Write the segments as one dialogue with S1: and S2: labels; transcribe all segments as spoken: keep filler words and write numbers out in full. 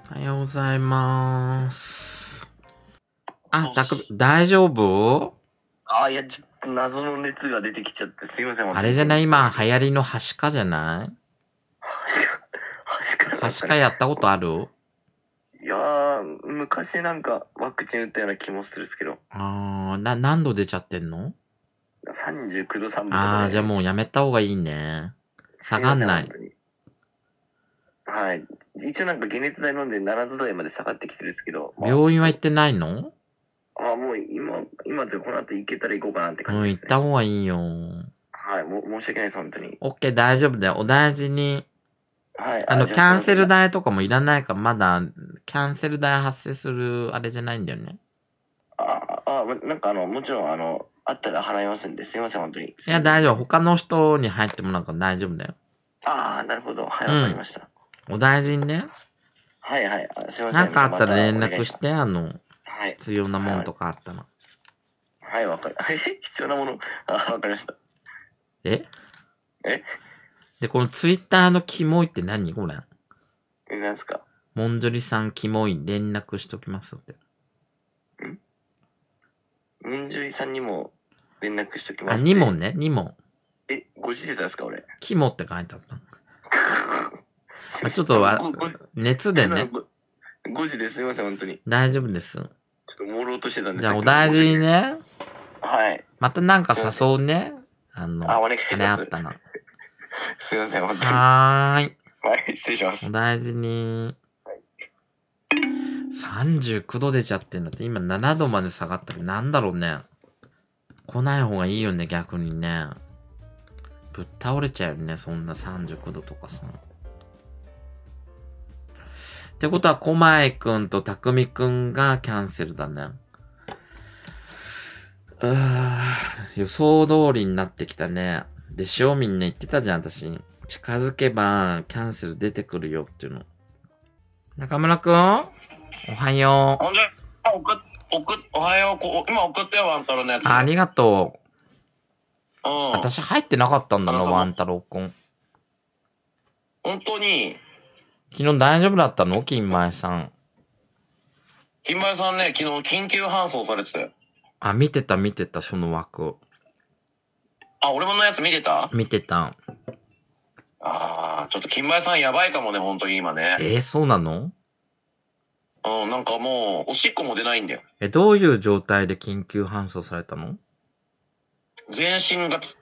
S1: おはようございます。あ、たく、大丈夫？
S2: あ、いや、ちょっと謎の熱が出てきちゃって、すいません。
S1: あれじゃない？今流行りのはしかじゃない？
S2: はしか、
S1: はしかやったことある？
S2: いやー、昔なんかワクチン打ったような気もするんですけど。
S1: あー、な、何度出ちゃってんの？
S2: さんじゅうきゅうどさんぶ
S1: あー、じゃあもうやめた方がいいね。下がんない。
S2: はい。一応なんか解熱剤飲んでななど台まで下がってきてるんですけど。
S1: 病院は行ってないの？
S2: あ、もう今、今じゃこの後行けたら行こうかなって感じです、ね。
S1: うん、行った方がいいよ。
S2: はい、も申し訳ないです、本当に。
S1: オッケー、大丈夫だよ。お大事に。
S2: はい。
S1: あの、キャンセル代とかもいらないから、まだ、キャンセル代発生する、あれじゃないんだよね。
S2: ああ、なんかあの、もちろんあの、あったら払いますんで、すいません、本当に。い
S1: や、大丈夫。他の人に入ってもなんか大丈夫だよ。
S2: ああ、なるほど。はい、わかりました。
S1: お大事にね。
S2: はいはい。すいません。
S1: なんかあったら連絡して、あの、
S2: はい、
S1: 必要なものとかあったら。
S2: はい、わかり、必要なもの、あ、わかりました。
S1: え
S2: え
S1: で、このツイッターのキモいって何これ？
S2: え、なんすか？
S1: もんじょりさんキモい連絡しときますって。
S2: んもんじょりさんにも連絡しときます。
S1: あ、に問ね、に問。
S2: え、ご時世ですか俺。
S1: キモって書いてあった。ちょっとわ、熱でね。
S2: ごじですいません、本当に。
S1: 大丈夫です。ちょっ
S2: と朦朧としてたんで。
S1: じゃあお大事にね。
S2: はい。
S1: またなんか誘うね。あの、
S2: あ、お願いします。
S1: あれあったな。
S2: すいません、本当に。
S1: はーい。
S2: はい、失礼します。
S1: お大事に。はい、さんじゅうきゅうど出ちゃってんだって。今ななどまで下がったらなんだろうね。来ない方がいいよね、逆にね。ぶっ倒れちゃうよね、そんなさんじゅうきゅうどとかさ。ってことは、コマエくんとタクミくんがキャンセルだね。うー、予想通りになってきたね。でしょ、みんな言ってたじゃん、私。近づけば、キャンセル出てくるよっていうの。中村くん、おはよう。
S3: ほんじゃ、送っ、送っ、おはよう、こ今送ってよ、ワンタロのやつ。
S1: ありがと
S3: う。うん。
S1: 私入ってなかったんだな、ワンタロくん。
S3: 本当に。
S1: 昨日大丈夫だったの？金前さん。
S3: 金前さんね、昨日緊急搬送されてたよ。
S1: あ、見てた見てた、その枠。
S3: あ、俺ものやつ見てた？
S1: 見てた。
S3: ああ、ちょっと金前さんやばいかもね、本当に今ね。
S1: えー、そうなの？
S3: うん、なんかもう、おしっこも出ないんだよ。
S1: え、どういう状態で緊急搬送されたの？
S3: 全身がつった。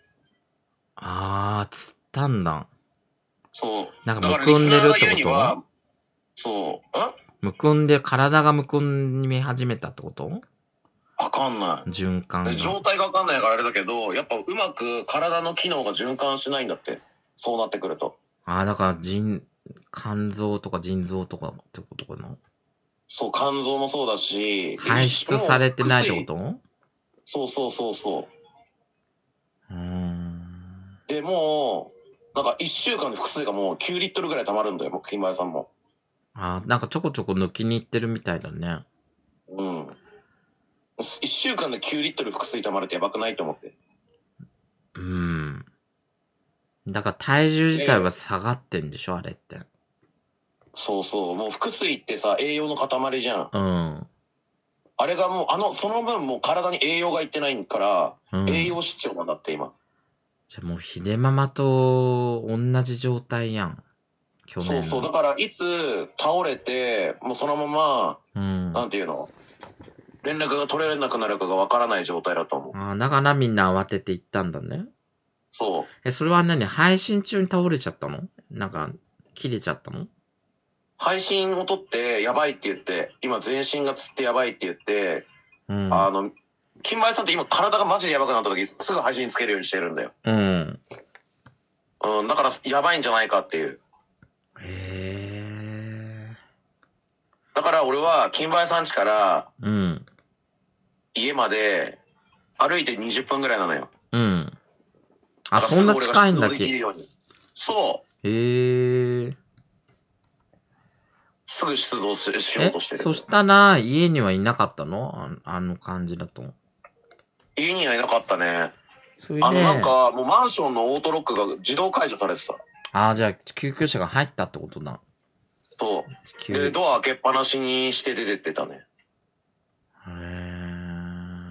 S1: あー、つったんだ。
S3: そう。
S1: なんかむくんでるってこと？
S3: そう。ん？
S1: むくんで、体がむくみ始めたってこと？
S3: わかんない。
S1: 循環が。
S3: 状態がわかんないからあれだけど、やっぱうまく体の機能が循環しないんだって。そうなってくると。
S1: ああ、だから、腎、肝臓とか腎臓とかってことかな。
S3: そう、肝臓もそうだし。
S1: 排出されてないってこと？
S3: そうそうそうそう。
S1: うーん。
S3: で、もう、なんかいっしゅうかんで腹水がもうきゅうリットルぐらい溜まるんだよ、金前さんも。
S1: ああ、なんかちょこちょこ抜きに行ってるみたいだね。
S3: うん。いっしゅうかんできゅうリットル腹水溜まるってやばくないと思って。
S1: うん。だから体重自体は下がってんでしょ、あれって。
S3: そうそう。もう腹水ってさ、栄養の塊じゃん。
S1: うん。
S3: あれがもう、あの、その分もう体に栄養がいってないから、うん、栄養失調なんだって今。
S1: じゃあもうヒデママと同じ状態やん。
S3: 去年の。そうそう。だからいつ倒れて、もうそのまま、うん、なんていうの連絡が取れなくなるかがわからない状態だと思う。
S1: ああ、だからみんな慌てて行ったんだね。
S3: そう。
S1: え、それは何？配信中に倒れちゃったの？なんか、切れちゃったの？
S3: 配信を撮ってやばいって言って、今全身がつってやばいって言って、うん、あの、金前さんって今体がマジでやばくなった時すぐ配信つけるようにしてるんだよ。うん。うん、だからやばいんじゃないかっていう。
S1: へー。
S3: だから俺は金前さん家から、うん。家まで歩いてにじゅっぷんぐらいなのよ。
S1: うん。あ、そんな近いんだっけ？
S3: そう。
S1: へー。
S3: すぐ出動しようとしてる。
S1: そしたら、家にはいなかったの？あ, あの感じだと。
S3: 家にはいなかったね。それであの、なんか、もうマンションのオートロックが自動解除されてた。
S1: ああ、じゃあ、救急車が入ったってことだ。
S3: そう。
S1: 急
S3: で、ドア開けっぱなしにして出てってたね。
S1: へー。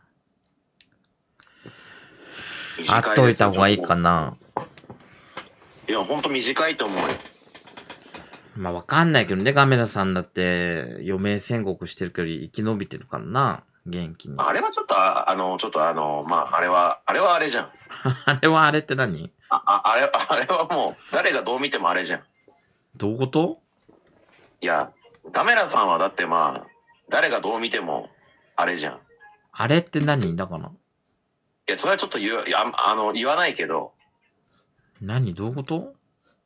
S3: 短いですよ
S1: 会っといた方がいいかな。
S3: いや、ほんと短いと思うよ。
S1: まあわかんないけどね、ガメラさんだって余命宣告してるけど生き延びてるからな、元気に。
S3: あれはちょっと、ああの、ちょっとあの、まあ、あれは、あれはあれじゃん。
S1: あれはあれって何？
S3: あ、ああれ、あれはもう、誰がどう見てもあれじゃん。
S1: どういうこと？
S3: いや、ガメラさんはだってまあ、誰がどう見ても、あれじゃん。
S1: あれって何だから。
S3: いや、それはちょっと言う、いや、あの、言わないけど。
S1: 何？どういうこと？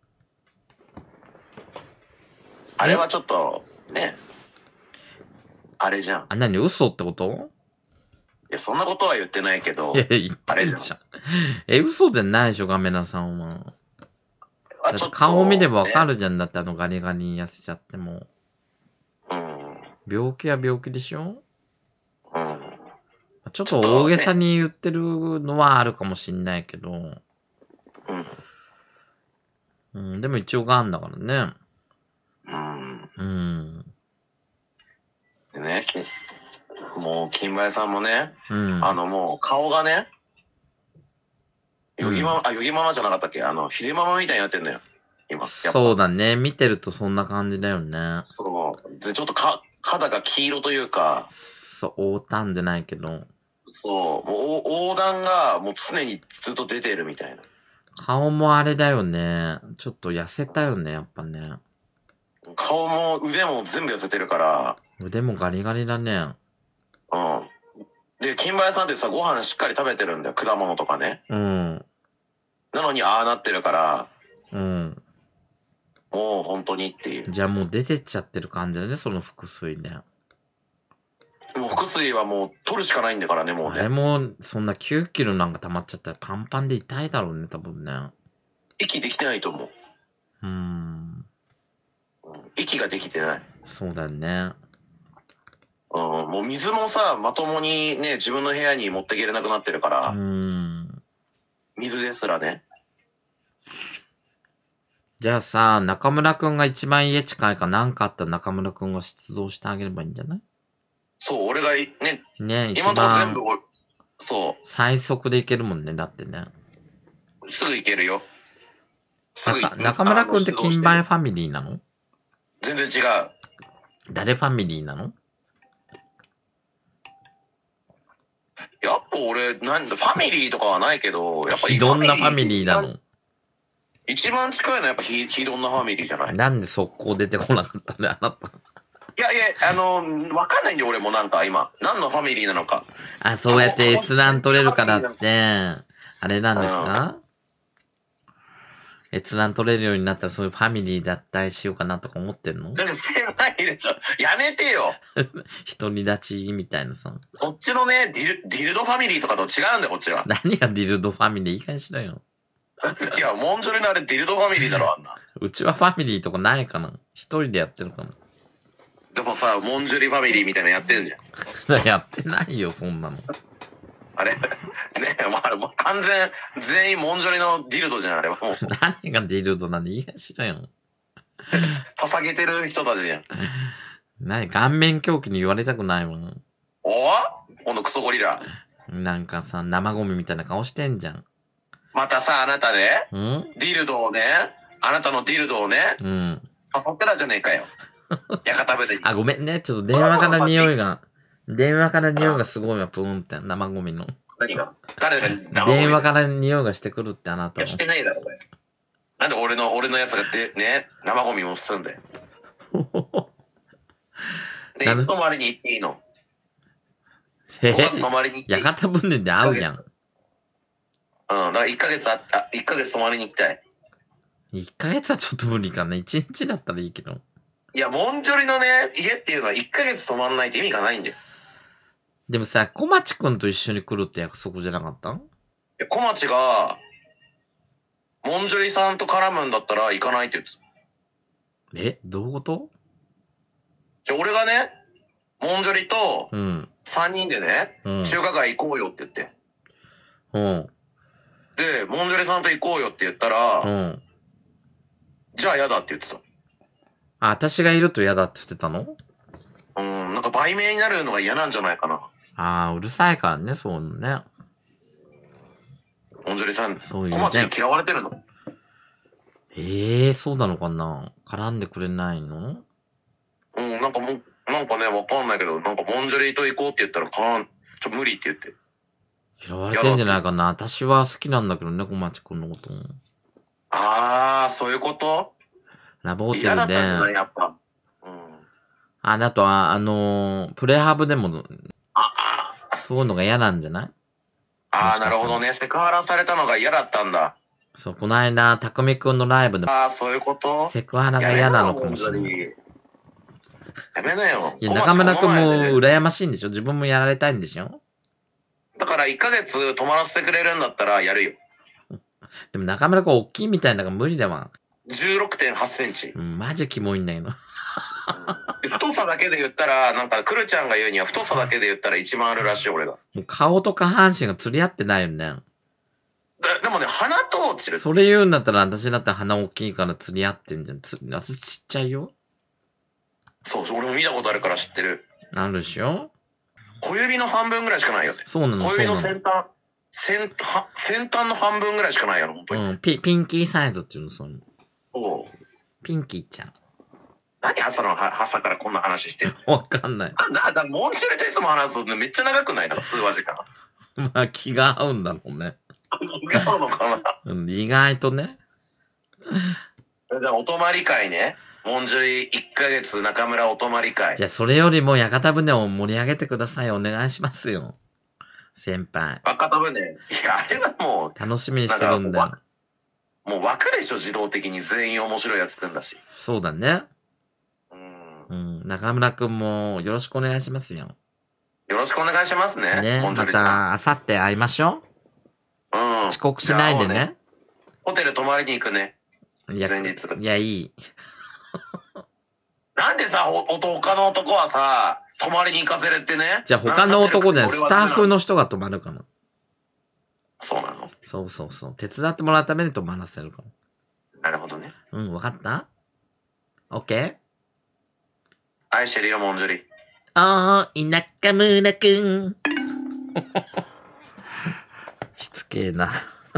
S3: あれはちょっと、ね。あれじゃん。
S1: あ、何？嘘ってこと？
S3: いや、そんなことは言ってないけど。
S1: いや、言ってんじゃん。え、嘘じゃないでしょ、ガメラさんは。だって顔見ればわかるじゃん。だってあのガリガリに痩せちゃっても。
S3: うん。
S1: 病気は病気でしょ？
S3: うん。
S1: ちょっと大げさに言ってるのはあるかもしんないけど。
S3: うん。
S1: うん、でも一応ガンだからね。
S3: うん。
S1: うん。
S3: でね、きもう、金梅さんもね、
S1: うん、
S3: あのもう顔がね、ヨギママ、うん、あ、ヨギママじゃなかったっけ？あの、ヒデママみたいになってんのよ。今。
S1: そうだね。見てるとそんな感じだよね。
S3: そう。ちょっとか、肌が黄色というか。
S1: そう、横断じゃないけど。
S3: そう。もう、横断がもう常にずっと出てるみたいな。
S1: 顔もあれだよね。ちょっと痩せたよね、やっぱね。
S3: 顔も腕も全部痩せてるから。
S1: 腕もガリガリだね。
S3: うん。で、金梅さんってさ、ご飯しっかり食べてるんだよ。果物とかね。
S1: うん。
S3: なのに、ああなってるから。
S1: うん。
S3: もう本当にっていう。
S1: じゃあもう出てっちゃってる感じだね、その腹水ね。
S3: もう腹水はもう取るしかないんだからね、もうね。
S1: あれも、そんなきゅうキロなんか溜まっちゃったらパンパンで痛いだろうね、多分ね。
S3: 息できてないと思う。
S1: うーん。
S3: 息ができてない。
S1: そうだよね。
S3: うん、もう水もさ、まともにね、自分の部屋に持っていけれなくなってるから。
S1: うーん。
S3: 水ですらね。
S1: じゃあさ、中村くんが一番家近いか何かあったら中村くんが出動してあげればいいんじゃない？
S3: そう、俺がね、
S1: ね、
S3: 今のとこ全部俺、そう。
S1: 最速でいけるもんね、だってね。
S3: すぐ行けるよ。
S1: すぐ中村くんって金梅ファミリーなの？
S3: 全然違う。
S1: 誰ファミリーなの？
S3: やっぱ俺、なんだ、ファミリーとかはないけど、やっぱり。
S1: どんなファミリーなの？
S3: 一番近いのはやっぱひ、ひどんなファミリーじゃない？
S1: なんで速攻出てこなかったね、あなた。
S3: いやいや、あの、わかんないんで俺もなんか今、何のファミリーなのか。
S1: あ、そうやって閲覧取れるからって、あれなんですか？閲覧取れるようになったらそういうファミリー脱退しようかなとか思ってんの？
S3: 全然してないでしょ。やめてよ。
S1: 独り立ちみたいなさ。
S3: こっちのね、ディル、ディルドファミリーとかと違うんだよ、こっちは。
S1: 何がディルドファミリー？いい加減しろよ。
S3: いや、モンジョレのあれディルドファミリーだろ、あんな。
S1: うちはファミリーとかないかな？一人でやってるかな？
S3: でもさ、モンジョリファミリーみたいなのやってんじゃん。
S1: やってないよ、そんなの。
S3: あれねえ、もうあれもう完全、全員モンジョリのディルドじゃん、あれはもう。
S1: 何がディルドなんでいいやしろよ。
S3: 捧げてる人たちじゃん。
S1: 何顔面狂気に言われたくないもん。
S3: おこのクソゴリラ。
S1: なんかさ、生ゴミみたいな顔してんじゃん。
S3: またさ、あなたね、
S1: ん
S3: ディルドをね、あなたのディルドをね、
S1: うん。
S3: 誘ってたじゃねえかよ。屋形船に。
S1: あ、ごめんね。ちょっと電話から匂いが、電話から匂いがすごいわ、プーンって、生ゴミの。
S3: 何が誰が生ゴミ？
S1: 電話から匂いがしてくるって、あなた
S3: は。してないだろ、これ。なんで俺の、俺のやつがで、ね、生ゴミも吸うんだよ。で、いつ泊まりに行っていいの？
S1: え
S3: ごがつ泊まりに行っていい？
S1: 屋形船で会うやん。
S3: うん、だからいっかげつあった、いっかげつ泊まりに行きたい。
S1: いっかげつはちょっと無理かな。いちにちだったらいいけど。
S3: いや、モンジョリのね、家っていうのはいっかげつ泊まんないと意味がないんだよ。
S1: でもさ、小町くんと一緒に来るって約束じゃなかった？い
S3: や、小町が、モンジョリさんと絡むんだったら行かないって言ってた。
S1: えどういうこと？
S3: じゃあ俺がね、モンジョリと、
S1: うん。
S3: さんにんでね、うん、中華街行こうよって言って。
S1: うん。
S3: で、モンジョリさんと行こうよって言ったら、
S1: うん。
S3: じゃあ嫌だって言ってた。
S1: あ、私がいると嫌だって言ってたの？
S3: うん、なんか売名になるのが嫌なんじゃないかな。
S1: ああ、うるさいからね、そうね。
S3: モンジョリさん、
S1: そういうね。
S3: 小町に嫌われてるの？
S1: ええー、そうなのかな？絡んでくれないの？
S3: うん、なんかもう、なんかね、わかんないけど、なんかモンジョリと行こうって言ったら、かん、ちょ、無理って言って。
S1: 嫌われてんじゃないかな。私は好きなんだけどね、小町くんのことも。
S3: あー、そういうこと？
S1: ラブホテルで。
S3: 嫌だったんじゃないやっぱ。うん。
S1: あ、あとは、あのー、プレハブでも、
S3: あ
S1: そういうのが嫌なんじゃない？
S3: あー、なるほどね。セクハラされたのが嫌だったんだ。
S1: そう、この間、たくみくんのライブでも、
S3: ああ、そういうこと？
S1: セクハラが嫌なのかもしれない。
S3: やめなよ。
S1: いや、中村くんも羨ましいんでしょ？自分もやられたいんでしょ？
S3: だからいっかげつ泊まらせてくれるんだったらやるよ。
S1: でも中村くん大きいみたいなのが無理だわ。
S3: じゅうろくてんはちセンチ。
S1: うん、マジキモいんだけど。
S3: 太さだけで言ったら、なんか、くるちゃんが言うには太さだけで言ったら一番あるらしい、俺が。
S1: もう顔と下半身が釣り合ってないよね。
S3: で, でもね、鼻と落ちる。
S1: それ言うんだったら私だって鼻大きいから釣り合ってんじゃん。つ私ちっちゃいよ。
S3: そうそう、俺も見たことあるから知ってる。
S1: なるでしょ？
S3: 小指の半分ぐらいしかないよね。
S1: そうなの、
S3: 小指の先端、先端、先端の半分ぐらいしかないよ、本当に。
S1: うん、ピ、ピンキーサイズっていうの、そういうの。
S3: おう。
S1: ピンキーちゃん。
S3: 何朝の、朝からこんな話してん
S1: の？わかんない。
S3: な、な、モンシュレといつも話すとめっちゃ長くない？なんか通話時間。
S1: まあ気が合うんだろうね。
S3: 気が合うのかな？
S1: うん、意外とね。
S3: じゃあお泊まり会ね。モンジュリいっかげつ中村お泊まり会。
S1: じゃあそれよりも屋形船を盛り上げてください。お願いしますよ。先輩。
S3: 屋形船。いや、あれはもう。
S1: 楽しみにしてるんだよ。
S3: もう枠でしょ、自動的に全員面白いやつくんだし。
S1: そうだね。
S3: うん。
S1: うん。中村くんもよろしくお願いしますよ。
S3: よろしくお願いしますね。
S1: ね。また、あさって会いましょう。うん。遅刻しないでね。ね
S3: ホテル泊まりに行くね。
S1: いや、
S3: 前日。
S1: いや、いい。
S3: なんでさ、ほ、他の男はさ、泊まりに行かせるってね。
S1: じゃあ他の男でスタッフの人が泊まるかな。
S3: そうなの？
S1: そうそうそう。手伝ってもらうために泊まらせるかも。
S3: なるほどね。
S1: うん、わかった？ OK？
S3: 愛してるよ、モンジュリ。
S1: おーい、中村くん。しつけえな。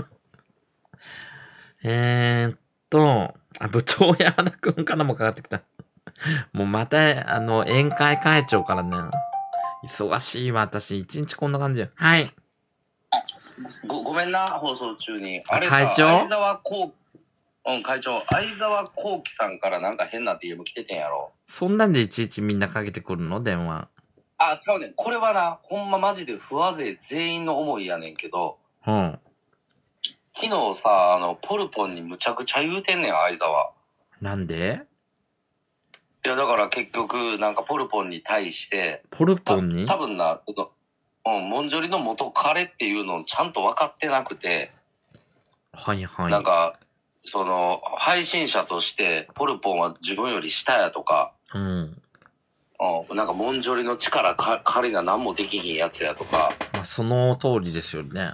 S1: えーっと、あ、部長山田くんからもかかってきた。もうまた、あの、宴会会長からね、忙しいわ、私。一日こんな感じよ。はい。
S4: ご、ごめんな、放送中に。あれ
S1: さ、会長
S4: 相沢こう、うん、会長、相沢こうきさんからなんか変な ディーエム 来ててんやろ。
S1: そんなんでいちいちみんなかけてくるの？電話。
S4: あ、多分ね、これはな、ほんまマジで不和勢全員の思いやねんけど、
S1: うん。
S4: 昨日さ、あの、ポルポンにむちゃくちゃ言うてんねん、相沢。
S1: なんで？
S4: いや、だから結局、なんかポルポンに対して、
S1: ポルポンに？
S4: 多分な、うん、モンジョリの元彼っていうのをちゃんと分かってなくて、
S1: はいはい。
S4: なんか、その、配信者として、ポルポンは自分より下やとか、
S1: うん。
S4: うん、なんか、モンジョリの力か借りな何もできひんやつやとか。
S1: まあ、その通りですよね。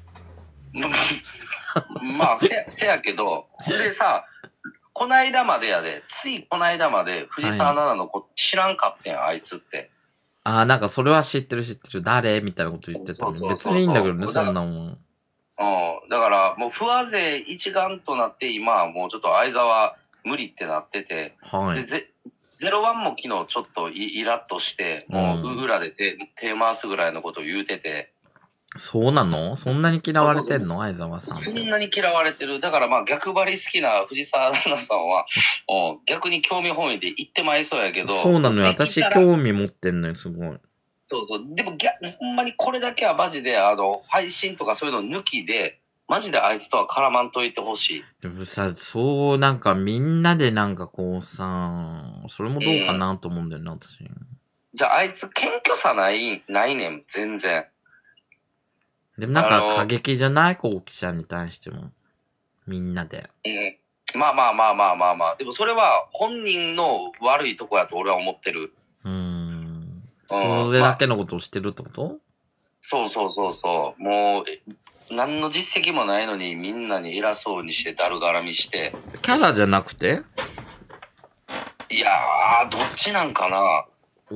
S4: まあ、せや、せやけど、でさ、こないだまでやで、ついこないだまで藤沢奈々のこと知らんかってん、あいつって。
S1: ああ、なんかそれは知ってる知ってる。誰みたいなこと言ってたのに。別にいいんだけどね、そんなもん。
S4: うん。だから、もう、不和勢一丸となって、今はもうちょっと相沢無理ってなってて、
S1: はい。
S4: で、ゼ、ゼロワンも昨日ちょっとイイラッとして、もう、裏で手、手回すぐらいのことを言うてて。
S1: そうなの？そんなに嫌われてんの？相沢さんって。
S4: そんなに嫌われてる。だからまあ逆張り好きな藤沢奈々さんは、逆に興味本位で言ってまいそうやけど。
S1: そうなのよ。私興味持ってんのよ、すごい。
S4: そうそう。でも逆、ほんまにこれだけはマジで、あの、配信とかそういうの抜きで、マジであいつとは絡まんといてほしい。
S1: でもさ、そうなんかみんなでなんかこうさ、それもどうかなと思うんだよね、うん、私。
S4: じゃああいつ謙虚さない、ないねん、全然。
S1: でもなんか過激じゃない？こう記者に対しても。みんなで。
S4: うん。まあまあまあまあまあまあ。でもそれは本人の悪いとこやと俺は思ってる。
S1: うーん。それだけのことをしてるってこと？まあ、
S4: そうそうそうそう。もう、何の実績もないのにみんなに偉そうにしてだるがらみして。
S1: キャラじゃなくて？
S4: いやー、どっちなんかな。
S1: うん。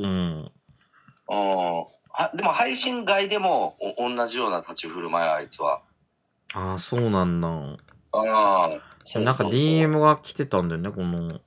S4: うん。はでも配信外でもお同じような立ち振る舞い、あいつは。
S1: ああ、そうなんだ。
S4: ああ。
S1: なんか ディーエム が来てたんだよね、この。
S4: うん。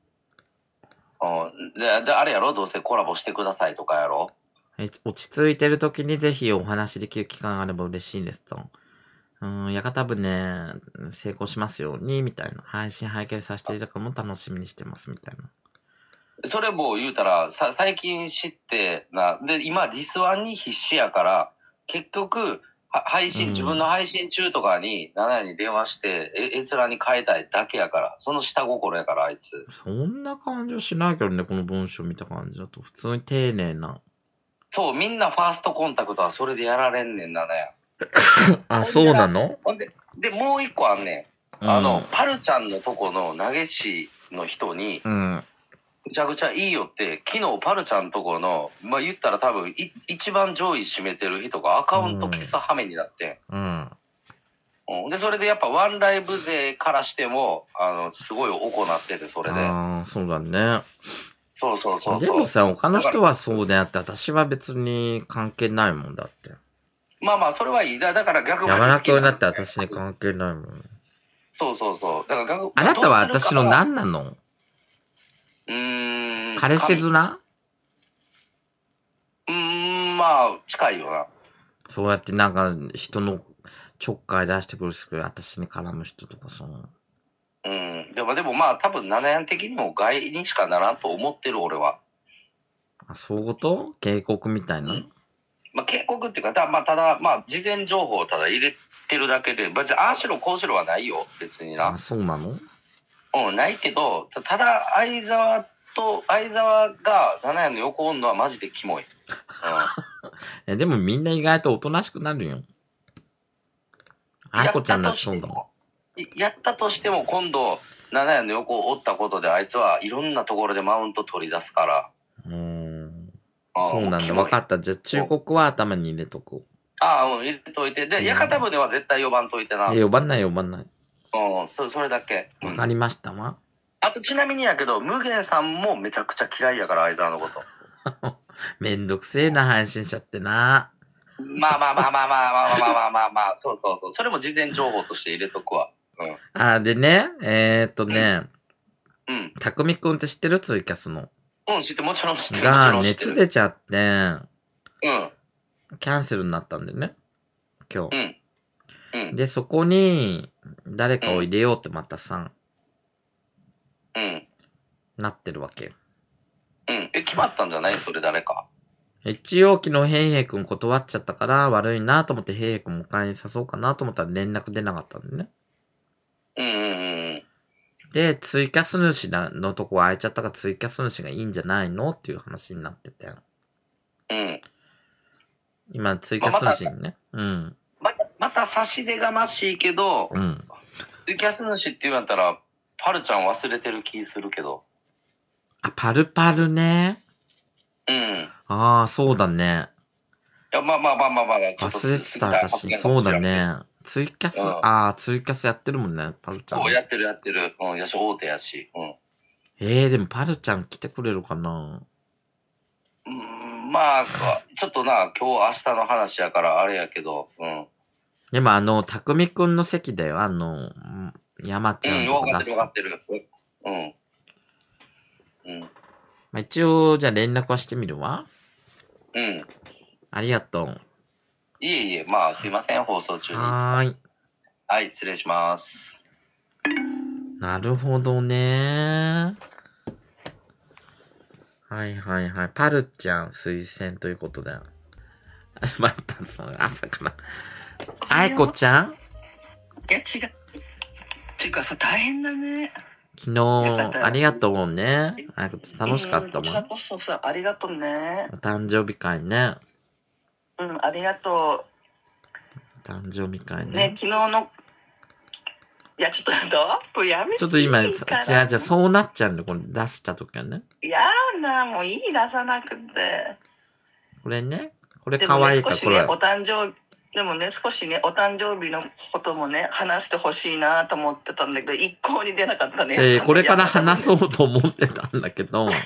S4: で、であれやろ、どうせコラボしてくださいとかやろ。
S1: 落ち着いてる時にぜひお話できる期間があれば嬉しいですと。うん、屋形船成功しますように、みたいな。配信拝見させていただくのも楽しみにしてます、みたいな。
S4: それも言うたら、さ、最近知ってな、で、今リスワンに必死やから、結局、配信、うん、自分の配信中とかに、七夜に電話して、え、閲覧に変えたいだけやから、その下心やから、あいつ。
S1: そんな感じはしないけどね、この文章見た感じだと。普通に丁寧な。
S4: そう、みんなファーストコンタクトはそれでやられんねん、七夜。
S1: あ、そうなの？
S4: で、で、もう一個あんねん。あの、うん、パルちゃんのとこの投げ師の人に、うん、めちゃくちゃいいよって、昨日パルちゃんとこの、まあ、言ったら多分い、一番上位占めてる人がアカウントピザハメになって、うん。うん。で、それでやっぱワンライブ勢からしても、あの、すごいおこなってて、それで。
S1: ああ、そうだね。
S4: そうそうそうそう。
S1: でもさ、他の人はそうであって、私は別に関係ないもんだって。
S4: まあまあ、それはいい。だから逆
S1: に。山田君だって私に関係ないもん。
S4: そうそうそう。だから逆
S1: あなたは私の何なの？
S4: うーん。
S1: 彼氏面？
S4: うーん、まあ、近いよな。
S1: そうやってなんか人のちょっかい出してくるし、私に絡む人とかさ。
S4: うん。でもでもまあ、多分七夜的にも害にしかならんと思ってる、俺は。
S1: あ、そういうこと？警告みたいな？うん、
S4: まあ、警告っていうか、たまあ、ただ、まあ、事前情報をただ入れてるだけで、別に、ああしろ、こうしろはないよ、別にな。
S1: あ、そうなの？
S4: うん、ないけど、ただ、相沢と、相沢が七夜の横おんのはマジでキモい。
S1: うん、え、でもみんな意外とおとなしくなるよ。あいこちゃんなってそうだも
S4: ん。やったとしても、今度、七夜の横をおったことで、あいつはいろんなところでマウント取り出すから。
S1: うーん。そうなんだ。分かった。じゃあ中国は頭に入れとこう。
S4: ああ、うん、入れといて。で、屋形船は絶対呼ばんといてな。
S1: え、呼ばんない呼ばんない。
S4: うん、そ, それだけ。
S1: わかりましたわ。
S4: あとちなみにやけど、無限さんもめちゃくちゃ嫌いやから、相沢のこと。
S1: めんどくせえな、配信者ってな。
S4: まあまあまあまあまあまあまあまあまあまあ、そうそうそう。それも事前情報として入れとくわ。うん。
S1: あ、でね、えー、っとね、
S4: うん。
S1: たくみくんって知ってる？ツイキャスの。
S4: うん、知って、もちろん知ってる。
S1: が、熱出ちゃって、
S4: うん。
S1: キャンセルになったんでね。今日。
S4: うん。うん。
S1: で、そこに、誰かを入れようってまたさ、
S4: うん。
S1: なってるわけ。
S4: うん。え、決まったんじゃない？それ誰か。
S1: 一応昨日ヘイヘイくん断っちゃったから悪いなと思ってヘイヘイくんも会に誘おうかなと思ったら連絡出なかったんでね。
S4: うんうんうん。
S1: で、ツイキャス主のとこ空いちゃったからツイキャス主がいいんじゃないのっていう話になってて。
S4: うん。
S1: 今ツイキャス主にね。
S4: ま、うん。また、また差し出がましいけど、
S1: うん。
S4: ツイキャス主って言われたら、パルちゃん忘れてる気するけど。
S1: あ、パルパルね。
S4: うん。
S1: ああ、そうだね。
S4: いや、まあまあまあまあまあ、
S1: ちょっと忘れてた、私。そうだね。ツイキャス、うん、ああ、ツイキャスやってるもんね、パルちゃん。
S4: そう、やってるやってる。うん、やし、大手やし。うん。
S1: ええー、でもパルちゃん来てくれるかな？
S4: うん、まあ、ちょっとな、今日明日の話やからあれやけど、うん。
S1: でもあの、たくみくんの席だよ、あの、山ちゃんとか出す。
S4: うん、分かってる分かってる。うん。うん。
S1: まあ、一応、じゃあ連絡はしてみるわ。
S4: うん。
S1: ありがとう。
S4: いえいえ、まあ、すいません、放送中に。
S1: はーい。
S4: はい、失礼します。
S1: なるほどね。はいはいはい。パルちゃん推薦ということだよ。またその朝から。あいこちゃん？
S5: いや、違う。てかさ、大変だね。
S1: 昨日、ありがとうね。あいこちゃん楽しかったもん。こち
S5: らこそさ、ありがとうね。
S1: お誕生日会ね。
S5: うん、ありがと
S1: う。誕生日会ね。
S5: ね、昨日の、いや、ちょっと、ドアップやめていいから。
S1: ちょっと今、違う違う、そうなっちゃうんで、これ出した時はね。
S5: いやだ、もういい、出さなくて。
S1: これね。これ可愛いか、
S5: これ。お誕生日、 でもね、少しね、お誕生日のこともね、話してほしいなと思ってたんだけど、一向に出なかったね。
S1: えー、これから話そうと思ってたんだけど、こ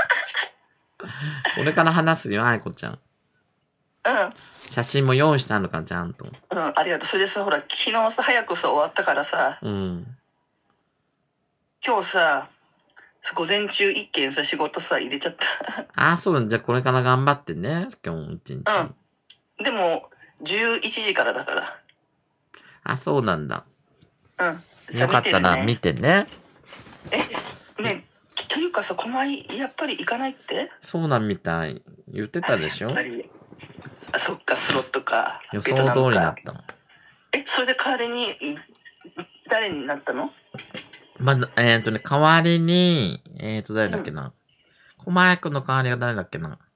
S1: れから話すよ、愛子ちゃん。
S5: うん。
S1: 写真も用意したのか、ちゃんと。
S5: うん、ありがとう。それでさ、ほら、昨日さ、早くさ、終わったからさ、
S1: うん。
S5: 今日さ、午前中一件さ、仕事さ、入れちゃった。
S1: ああ、そうだ、じゃあこれから頑張ってね、今日一日。
S5: うん。でも、じゅういちじからだから。
S1: あ、そうなんだ。
S5: うん。
S1: よかったら見てね。
S5: え、ね、というかさ、狛江、やっぱり行かないって？
S1: そうなんみたい。言ってたでしょ？
S5: あ、そっか、スロットか。
S1: 予想通りになったの。
S5: え、それで代わりに、誰になったの？
S1: まあ、えっ、ー、とね、代わりに、えっ、ー、と、誰だっけな。狛江くんの代わりが誰だっけな。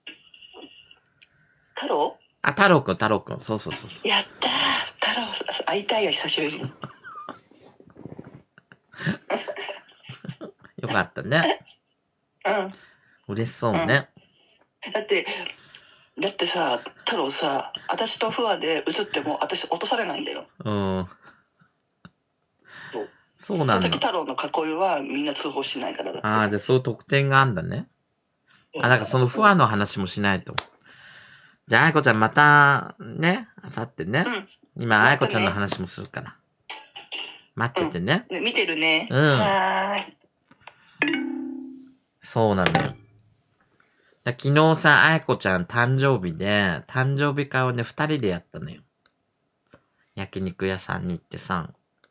S5: 太郎？
S1: あ、太郎くん、太郎くん。そうそうそうそう。
S5: やったー。太郎、会いたいよ、久しぶりに。
S1: よかったね。
S5: うん。
S1: 嬉しそうね。
S5: うん、だって、だってさ、太郎さ、私とフワで映っても私落とされないんだよ。
S1: うん。
S5: そう。
S1: そうなんだ。
S5: その時太郎の囲いはみんな通報しないからだって。
S1: ああ、じゃあそういう特典があんだね。あ、なんかそのフワの話もしないと。じゃあ、あいこちゃんまた、ね、あさってね。うん、今、あいこちゃんの話もするから。待っててね。
S5: うん、見てるね。
S1: うん。はーい。そうなのよ。昨日さ、あいこちゃん誕生日で、誕生日会をね、二人でやったのよ。焼肉屋さんに行ってさ。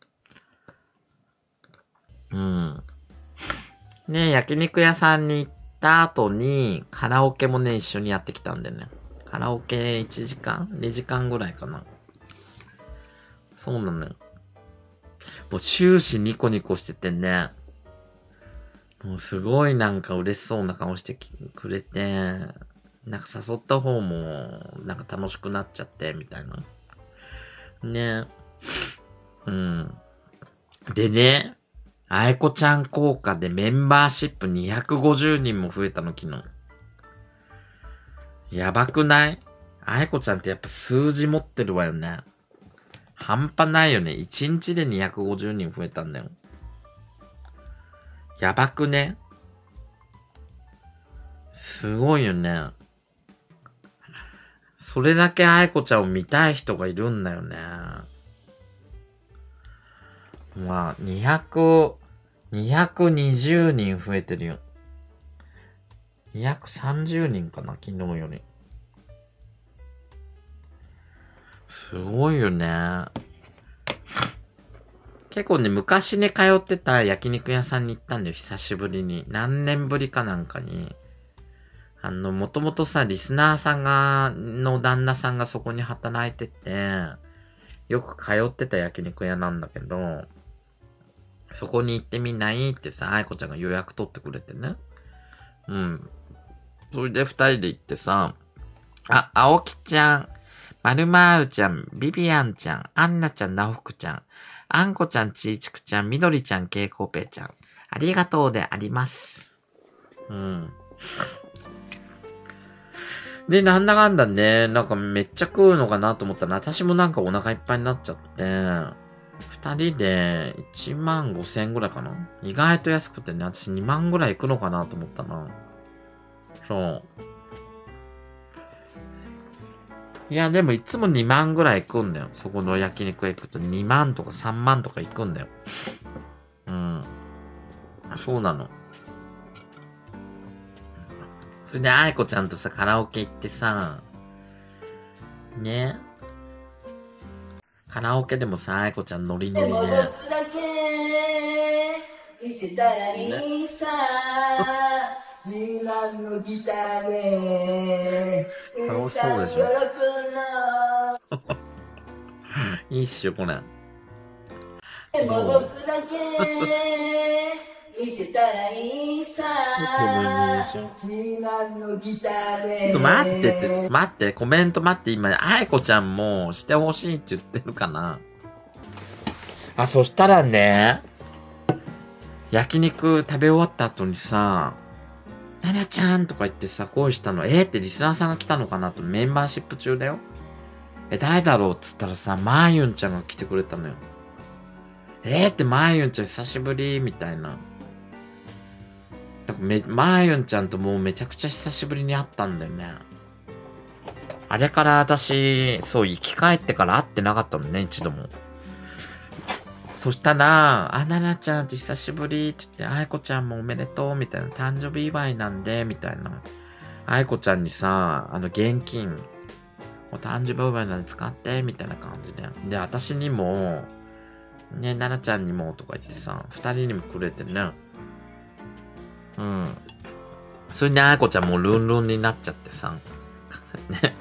S1: うん。ね、焼肉屋さんに行った後に、カラオケもね、一緒にやってきたんだよね。カラオケいちじかん ?に 時間ぐらいかな。そうなのよ。もう終始ニコニコしててね。もうすごいなんか嬉しそうな顔してくれて、なんか誘った方もなんか楽しくなっちゃってみたいな。ね。うん。でね、あいこちゃん効果でメンバーシップにひゃくごじゅうにんも増えたの昨日。やばくない？あいこちゃんってやっぱ数字持ってるわよね。半端ないよね。いちにちでにひゃくごじゅうにん増えたんだよ。やばくね？すごいよね。それだけあいこちゃんを見たい人がいるんだよね。まあ、にひゃく、にひゃくにじゅうにん増えてるよ。にひゃくさんじゅうにんかな、昨日より。すごいよね。結構ね、昔ね、通ってた焼肉屋さんに行ったんだよ、久しぶりに。何年ぶりかなんかに。あの、もともとさ、リスナーさんが、の旦那さんがそこに働いてて、よく通ってた焼肉屋なんだけど、そこに行ってみないってさ、あいこちゃんが予約取ってくれてね。うん。それで二人で行ってさ、あ、青木ちゃん、まるまるちゃん、ビビアンちゃん、アンナちゃん、ナオフクちゃん、あんこちゃん、ちーちくちゃん、みどりちゃん、けいこぺいちゃん。ありがとうであります。うん。で、なんだかんだね、なんかめっちゃ食うのかなと思ったら、私もなんかお腹いっぱいになっちゃって、二人でいちまんごせんぐらいかな？意外と安くてね、私にまんぐらい行くのかなと思ったな。そう。いや、でもいつもにまんぐらい行くんだよ。そこの焼肉屋行くとにまんとかさんまんとか行くんだよ。うん。そうなの。それで、あいこちゃんとさ、カラオケ行ってさ、ね。カラオケでもさ、あいこちゃんノリノリで。ね。見てたらいいさ。自慢のギターで。楽しそうでしょ。いいっしょ、これ。でも僕だけ見てたらいいさ。ちょっと待ってって、ちょっと待って、コメント待って、今、あいこちゃんもしてほしいって言ってるかな。あ、そしたらね、焼肉食べ終わった後にさ、ななちゃんとか言ってさ、恋したの、えー、ってリスナーさんが来たのかなと、メンバーシップ中だよ。 え、誰だろうっつったらさ、まーゆんちゃんが来てくれたのよ。えーってまーゆんちゃん久しぶりみたいな。なんかめ、まーゆんちゃんともうめちゃくちゃ久しぶりに会ったんだよね。あれから私、そう、生き返ってから会ってなかったのね、一度も。そしたら、あ、ななちゃんって久しぶりって言って、あいこちゃんもおめでとうみたいな、誕生日祝いなんで、みたいな。あいこちゃんにさ、あの、現金、お誕生日祝いなんで使って、みたいな感じで。で、私にも、ね、ななちゃんにも、とか言ってさ、二人にもくれてね。うん。それであいこちゃんもうルンルンになっちゃってさ。ね。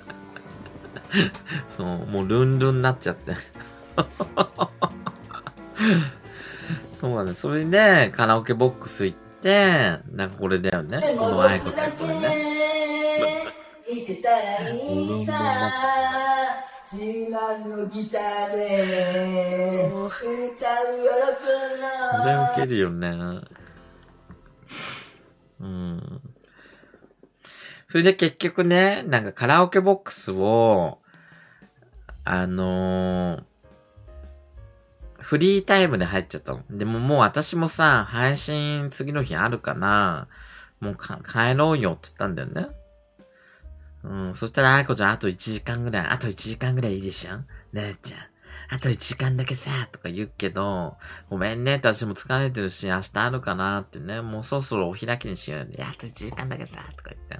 S1: そう、もうルンルンになっちゃって。そうなんです。それで、カラオケボックス行って、なんかこれだよね。このあいこちゃんこれね。いてたらいいさ自慢のギターで歌う喜びのこれウケるよね。うん。それで結局ね、なんかカラオケボックスを、あのー、フリータイムで入っちゃったの。でももう私もさ、配信次の日あるから、もうか帰ろうよって言ったんだよね。うん。そしたら、あいこちゃんあといちじかんぐらい、あといちじかんぐらいいいでしょななちゃん。あといちじかんだけさ、とか言うけど、ごめんねって私も疲れてるし、明日あるかなってね、もうそろそろお開きにしようよ。いや、あといちじかんだけさ、とか言って。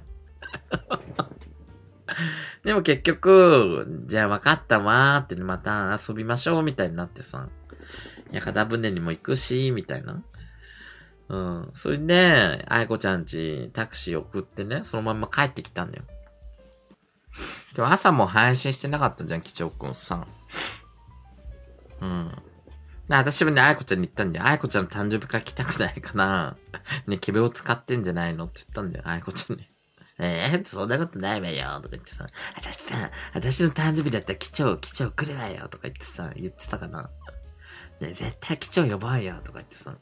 S1: でも結局、じゃあ分かったわーって、また遊びましょうみたいになってさ。屋形船にも行くし、みたいな。うん。それで、あいこちゃんちタクシー送ってね、そのまま帰ってきたんだよ。今日朝も配信してなかったじゃん、きちょうくんさ。うん。で、私もね、あいこちゃんに言ったんだよ。あいこちゃんの誕生日会来たくないかな。ね、ケベを使ってんじゃないのって言ったんだよ、あいこちゃんに。えー、そんなことないわよ、とか言ってさ。私さ、私の誕生日だったら貴重、貴重来るわよ、とか言ってさ、言ってたかな。ね、絶対貴重呼ぼうよ、とか言ってさ。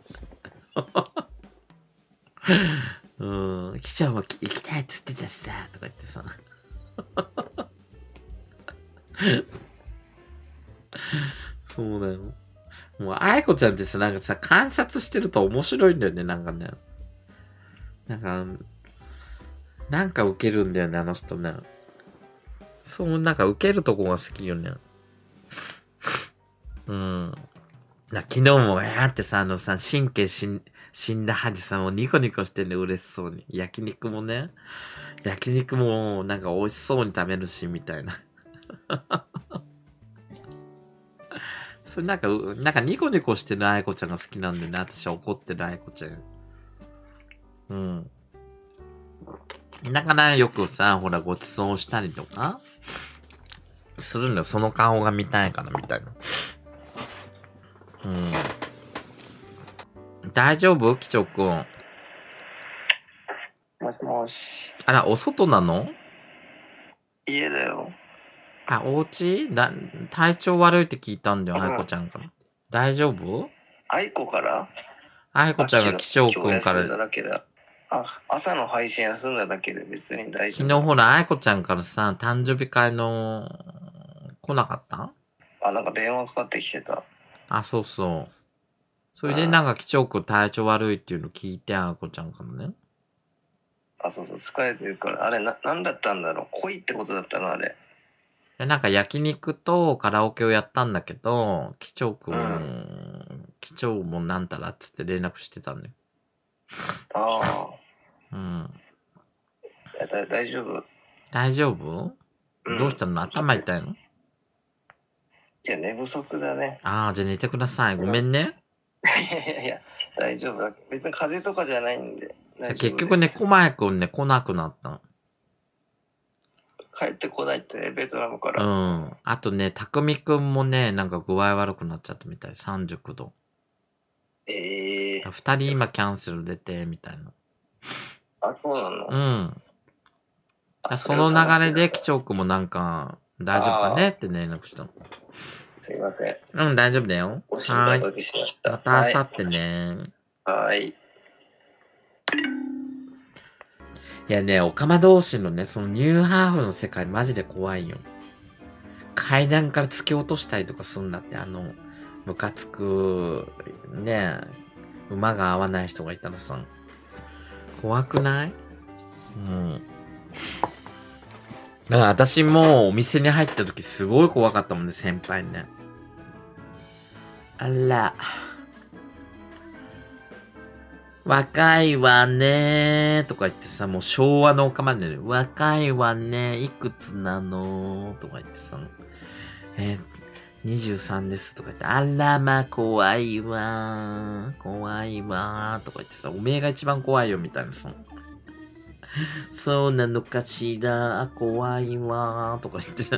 S1: うん、貴重も行きたいっつってたしさ、とか言ってさ。そうだよ。もう、あいこちゃんってさ、なんかさ、観察してると面白いんだよね、なんかね。なんか、なんかウケるんだよね、あの人ね。そう、なんかウケるとこが好きよね。うん。な昨日も、えーってさ、あのさ、神経死ん、死んだ歯でさ、もうニコニコしてんね、嬉しそうに。焼肉もね。焼肉も、なんか美味しそうに食べるし、みたいな。それなんか、なんかニコニコしてるあいこちゃんが好きなんでね、私は怒ってるあいこちゃん。うん。だからよくさ、ほら、ごちそうしたりとか、するんだよ。その顔が見たいから、みたいな。うん。大丈夫きちょくん。
S4: もしもし。
S1: あら、お外なの？
S4: 家だよ。
S1: あ、お家だ、体調悪いって聞いたんだよ、あいこちゃんから。大丈夫？
S4: あいこから？
S1: あいこちゃんがきちょうくんから。
S4: 休んだだけだ。あ、朝の配信休んだだけで別に大丈夫。
S1: 昨日ほら、あいこちゃんからさ、誕生日会の、来なかった？
S4: あ、なんか電話かかってきてた。
S1: あ、そうそう。それでなんかきちょうくん体調悪いっていうの聞いて、あいこちゃんからね。
S4: あ、そうそう、疲れてるから。あれ、な、なんだったんだろう。恋ってことだったのあれ。
S1: で、なんか焼肉とカラオケをやったんだけど、きちょうくん、うん、きちょうもなんたらっつって連絡してたんだよ。
S4: あ
S1: あ。うん。
S4: だ、大丈夫？
S1: 大丈夫？うん、どうしたの？頭痛いの？
S4: いや、寝不足だね。
S1: ああ、じゃあ寝てください。ごめんね。
S4: いやいやいや、大丈夫だ。別に風邪とかじゃないんで。
S1: 結局ね、コマヤくんね、来なくなったの。
S4: 帰ってこないってね、ベトナムから。
S1: うん。あとね、たくみくんもね、なんか具合悪くなっちゃったみたい。さんじゅうきゅうど。
S4: ええー。
S1: 二人今キャンセル出て、みたいな。
S4: あ、そうなの？
S1: うん。その流れで、きちょうくんもなんか、大丈夫かねって連絡したの。
S4: すいません。
S1: うん、大丈夫だよ。
S4: お心配おかけしました。
S1: また明後日ね。
S4: はい。
S1: いやね、オカマ同士のね、そのニューハーフの世界マジで怖いよ。 階段から突き落としたりとかすんだって、あの、ムカつく、ねえ、馬が合わない人がいたらさ、怖くない？うん。だから私もお店に入った時すごい怖かったもんね、先輩にね。あら。若いわねーとか言ってさ、もう昭和のおかまでね、若いわねー、いくつなのーとか言ってさ、えー、にじゅうさんですとか言って、あらま怖いわー、怖いわーとか言ってさ、おめえが一番怖いよみたいなさ、そうなのかしら、怖いわーとか言って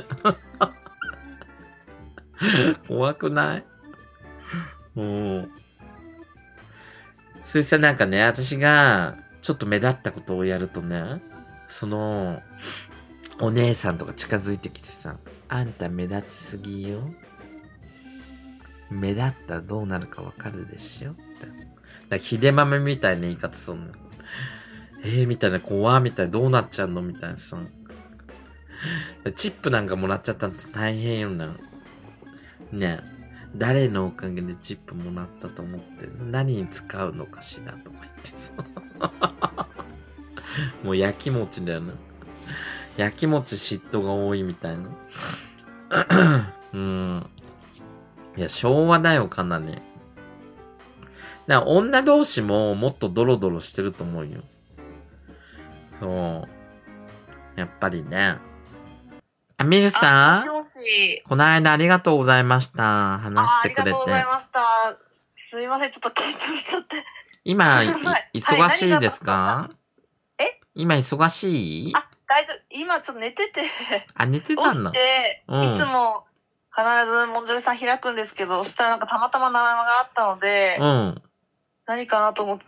S1: 怖くない？もう。それさ、なんかね、私が、ちょっと目立ったことをやるとね、その、お姉さんとか近づいてきてさ、あんた目立ちすぎよ。目立ったらどうなるかわかるでしょって。だからひで豆みたいな言い方すんの。えー、みたいな、怖みたいな、どうなっちゃうのみたいなさ。チップなんかもらっちゃったって大変よな。ねえ。誰のおかげでチップもらったと思って何に使うのかしらとか言ってさもう焼き餅だよな。焼き餅嫉妬が多いみたいなうん。いや昭和だよかなり。だから女同士ももっとドロドロしてると思うよ。そうやっぱりね。あ、ミルさん、
S6: もしもし、
S1: この間ありがとうございました。話してくれて。あ、ありがとう
S6: ございました。すいません、ちょっと携帯見ちゃって。
S1: 今、忙しいですか？
S6: え？
S1: 今忙しい？
S6: あ、大丈夫。今ちょっと寝てて。
S1: あ、寝てたんだ。
S6: 起きて、うん、いつも必ずモンジョレさん開くんですけど、そしたらなんかたまたま名前があったので、
S1: うん。
S6: 何かなと思って。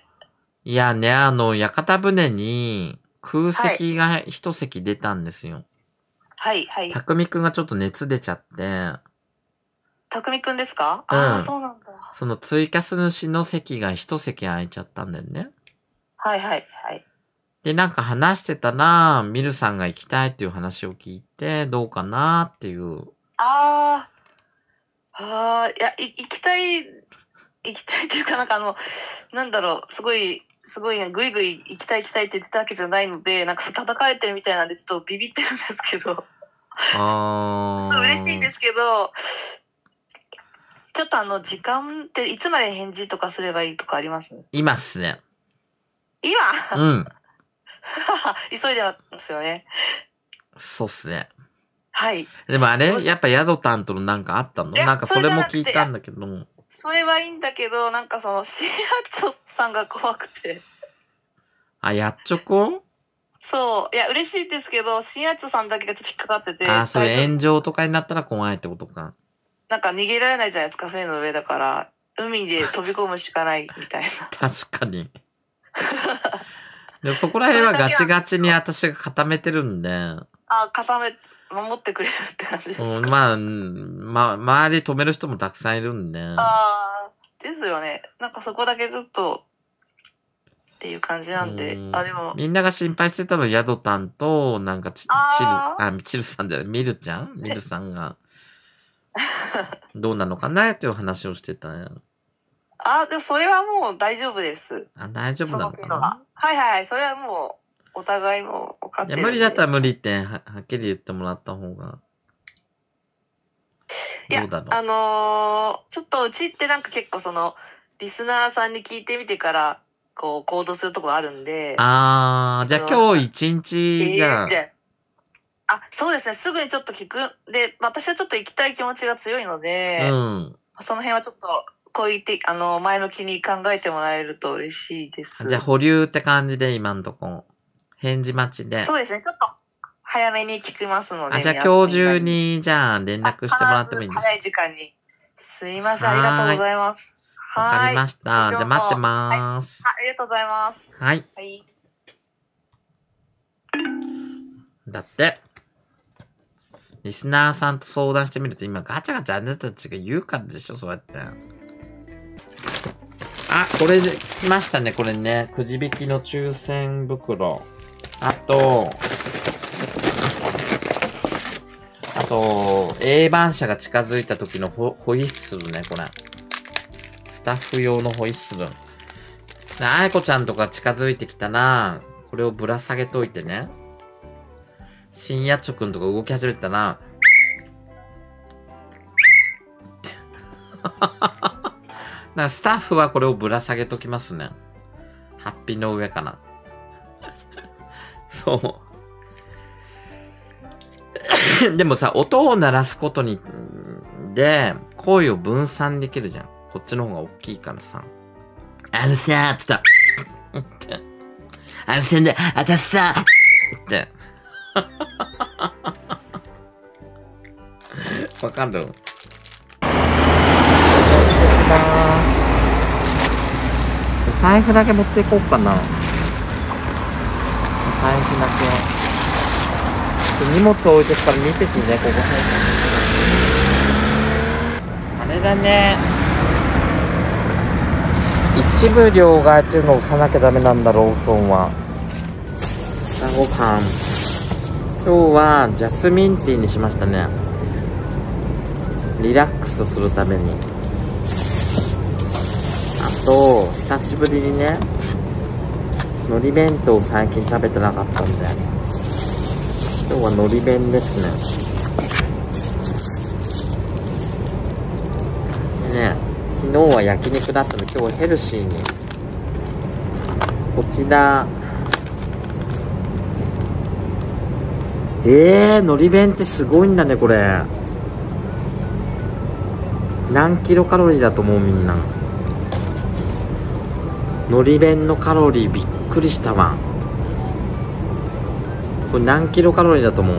S1: いやね、あの、屋形船に空席が一席出たんですよ。
S6: はい、はい。
S1: たくみくんがちょっと熱出ちゃって。
S6: たくみくんですか？
S1: うん、
S6: ああ、そうなんだ。
S1: そのツイキャス主の席が一席空いちゃったんだよね。
S6: はい、はい、はい。
S1: で、なんか話してたら、ミルさんが行きたいっていう話を聞いて、どうかなっていう。
S6: ああ、ああ、いや、い、行きたい、行きたいっていうかなんかあの、なんだろう、すごい、すごいね、ぐいぐい行きたい行きたいって言ってたわけじゃないので、なんか叩かれてるみたいなんでちょっとビビってるんですけど。
S1: ああ。
S6: そう、嬉しいんですけど、ちょっとあの、時間っていつまで返事とかすればいいとかあります？
S1: 今っすね。
S6: 今？
S1: うん。
S6: 急いでますよね。
S1: そうっすね。
S6: はい。
S1: でもあれやっぱ宿担当のなんかあったの？なんかそれも聞いたんだけど。
S6: それはいいんだけど、なんかその、シアチョさんが怖くて。
S1: あ、やっちょこ？
S6: そう。いや、嬉しいですけど、シアチョさんだけがちょっと引っかかってて。
S1: あ、そういう炎上とかになったら怖いってことか。
S6: なんか逃げられないじゃないですか、船の上だから。海で飛び込むしかないみたいな。
S1: 確かに。でそこら辺はガチガチに私が固めてるんで。
S6: あ、固め、守ってくれるって感じですか？
S1: うん、まあ、ま、周り止める人もたくさんいるんで。あ
S6: あ、ですよね。なんかそこだけちょっと、っていう感じなんで。あ、でも。
S1: みんなが心配してたの宿担と、なんかち、チル、あ、チルさんじゃない、ミルちゃんミルさんが、どうなのかなっていう話をしてたね。
S6: あ、でもそれはもう大丈夫です。
S1: あ、大丈夫なのかな？
S6: はいはいはい。それはもう、お互いも分かってるんで。
S1: いや、無理だったら無理っては、はっきり言ってもらった方が。
S6: いや、どうだろう。あのー、ちょっとうちってなんか結構その、リスナーさんに聞いてみてから、こう、行動するとこあるんで。
S1: あー、じゃあ今日一日じゃん。
S6: えー、あ、そうですね。すぐにちょっと聞く。で、私はちょっと行きたい気持ちが強いので、うん。その辺はちょっと、こう言って、あの、前向きに考えてもらえると嬉しいです。
S1: じゃあ保留って感じで今んとこ。返事待ちで。
S6: そうですね。ちょっと、早めに聞きますので。
S1: あ、じゃあ今日中に、じゃあ連絡してもらってもいいですか？
S6: 早い時間に。すいません。ありがとうございます。
S1: わかりました。じゃあ待ってまーす、
S6: はい。ありがとうございます。
S1: はい。
S6: はい。
S1: だって、リスナーさんと相談してみると今ガチャガチャあなたたちが言うからでしょ、そうやって。あ、これで来ましたね、これね。くじ引きの抽選袋。あと、あとと、A 番車が近づいた時のホホイッスルね、これ。スタッフ用のホイッスル。あやこちゃんとか近づいてきたら、これをぶら下げといてね。深夜チョくんとか動き始めたら、なんかスタッフはこれをぶら下げときますね。ハッピーの上かな。そう。でもさ、音を鳴らすことに、で、声を分散できるじゃん。こっちの方が大きいからさ。あのさ、ちょっと、って。あのさ、ね、あたしさ、って。わかる？財布だけ持っていこうかな。財布だけ。荷物置いてるから見ててね、ここ。あれだね。一部両替っていうのを押さなきゃダメなんだ、ローソンは。朝ごはん。今日はジャスミンティーにしましたね。リラックスするために。あと、久しぶりにね、海苔弁当を最近食べてなかったんで、今日は海苔弁ですね。ね、昨日は焼肉だったので、今日はヘルシーに。こちら、えー、海苔弁ってすごいんだね、これ。何キロカロリーだと思う、みんな。海苔弁のカロリーびっくりしたわ。これ何キロカロリーだと思う？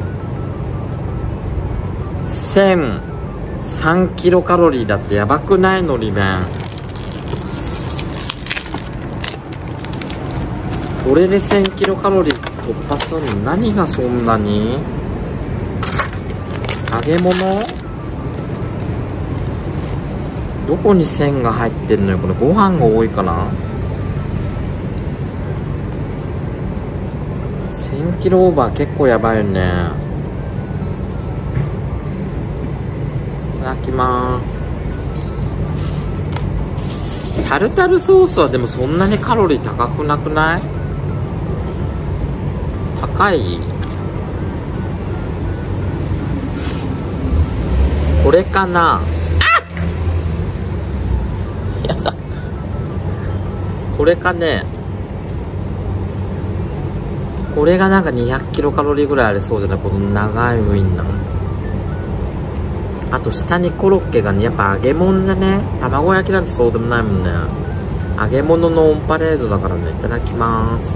S1: せんさんキロカロリーだってやばくない？海苔弁。これでせんキロカロリー突破するの？何がそんなに？揚げ物？どこに線が入ってんのよ。これご飯が多いかな。せんキロオーバー結構やばいよね。いただきまーす。タルタルソースはでもそんなにカロリー高くなくない？高い？これかな。これかね。これがなんかにひゃくキロカロリーぐらいありそうじゃない？この長いウインナー。あと下にコロッケがね、やっぱ揚げ物じゃね？卵焼きなんてそうでもないもんね。揚げ物のオンパレードだからね。いただきまーす。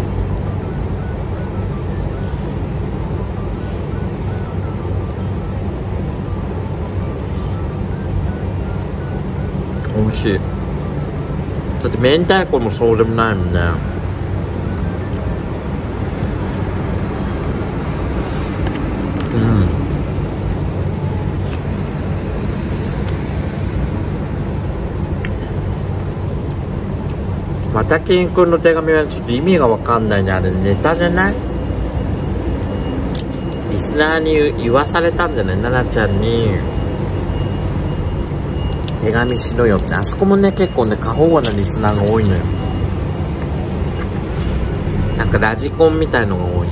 S1: 美味しい。だって明太子もそうでもないもんね。うん。またきんくんの手紙はちょっと意味がわかんないね。あれネタじゃない？リスナーに言わされたんじゃない？ななちゃんに手紙しろよって。あそこもね、結構ね、過保護なリスナーが多いのよ。なんかラジコンみたいのが多い。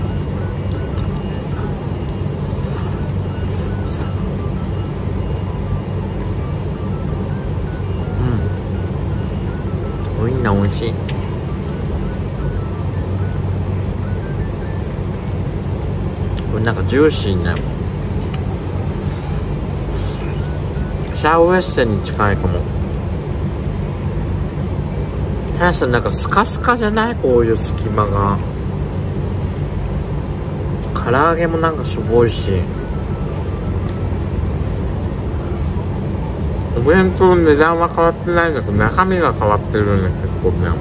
S1: うん。ウインナー美味しい。これなんかジューシーね。シャウエッセンに近いかも。確かになんかスカスカじゃない？こういう隙間が。唐揚げもなんかしょぼいし。お弁当の値段は変わってないんだけど、中身が変わってるね、結構ね。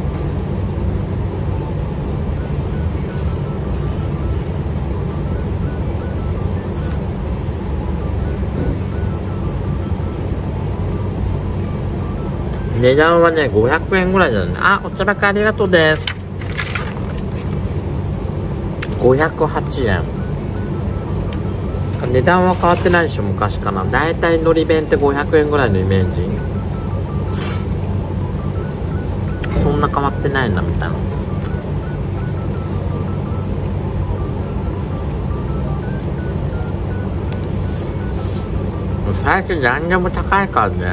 S1: 値段はね、ごひゃくえんぐらいだよね。あ、お茶ばかありがとうです。ごひゃくはちえん。 値段は変わってないでしょ、昔から。だいたいのり弁ってごひゃくえんぐらいのイメージ。そんな変わってないなみたいな。最近何でも高いからね。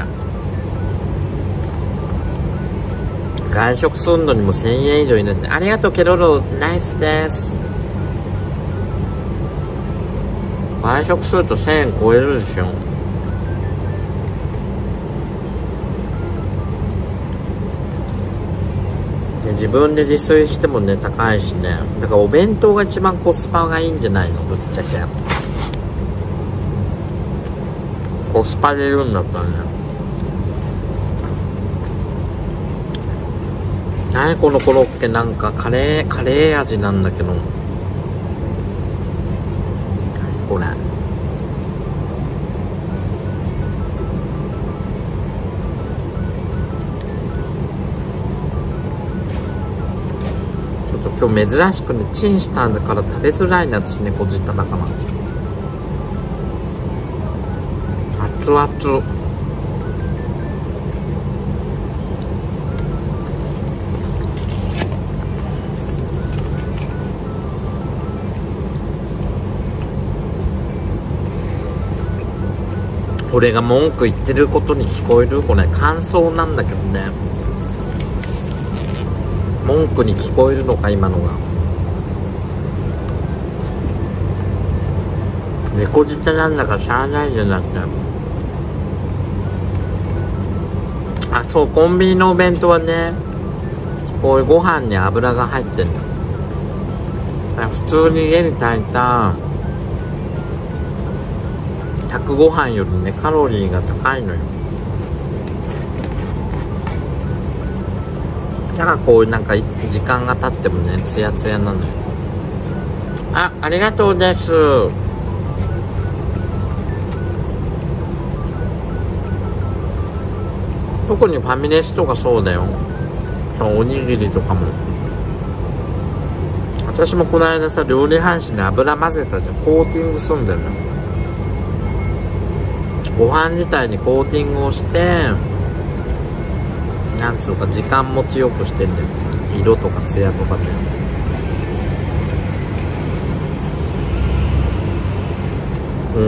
S1: 外食するのにもせんえん以上になって。ありがとうケロロ、ナイスです。外食するとせんえん超えるでしょ。で自分で自炊してもね高いしね。だからお弁当が一番コスパがいいんじゃないの、ぶっちゃけ。コスパで言うんだったらね。何このコロッケ、なんかカレーカレー味なんだけど。これちょっと今日珍しくねチンしたんだから食べづらいな、私猫舌だから。熱々。俺が文句言ってることに聞こえる？これ感想なんだけどね。文句に聞こえるのか今のが。猫舌なんだからしゃあないじゃなくて。あ、そう、コンビニのお弁当はね、こういうご飯に油が入ってんの。普通に家に炊いた炊くご飯よりねカロリーが高いのよ。だからこういうなんか時間が経ってもねツヤツヤなのよ。あ、ありがとうです。特にファミレスとかそうだよ。そのおにぎりとかも。私もこの間さ、料理半紙に油混ぜたじゃん。コーティングすんだよね。ご飯自体にコーティングをして、なんつうか時間持ちよくしてんだよ。色とかツヤとかで。うん。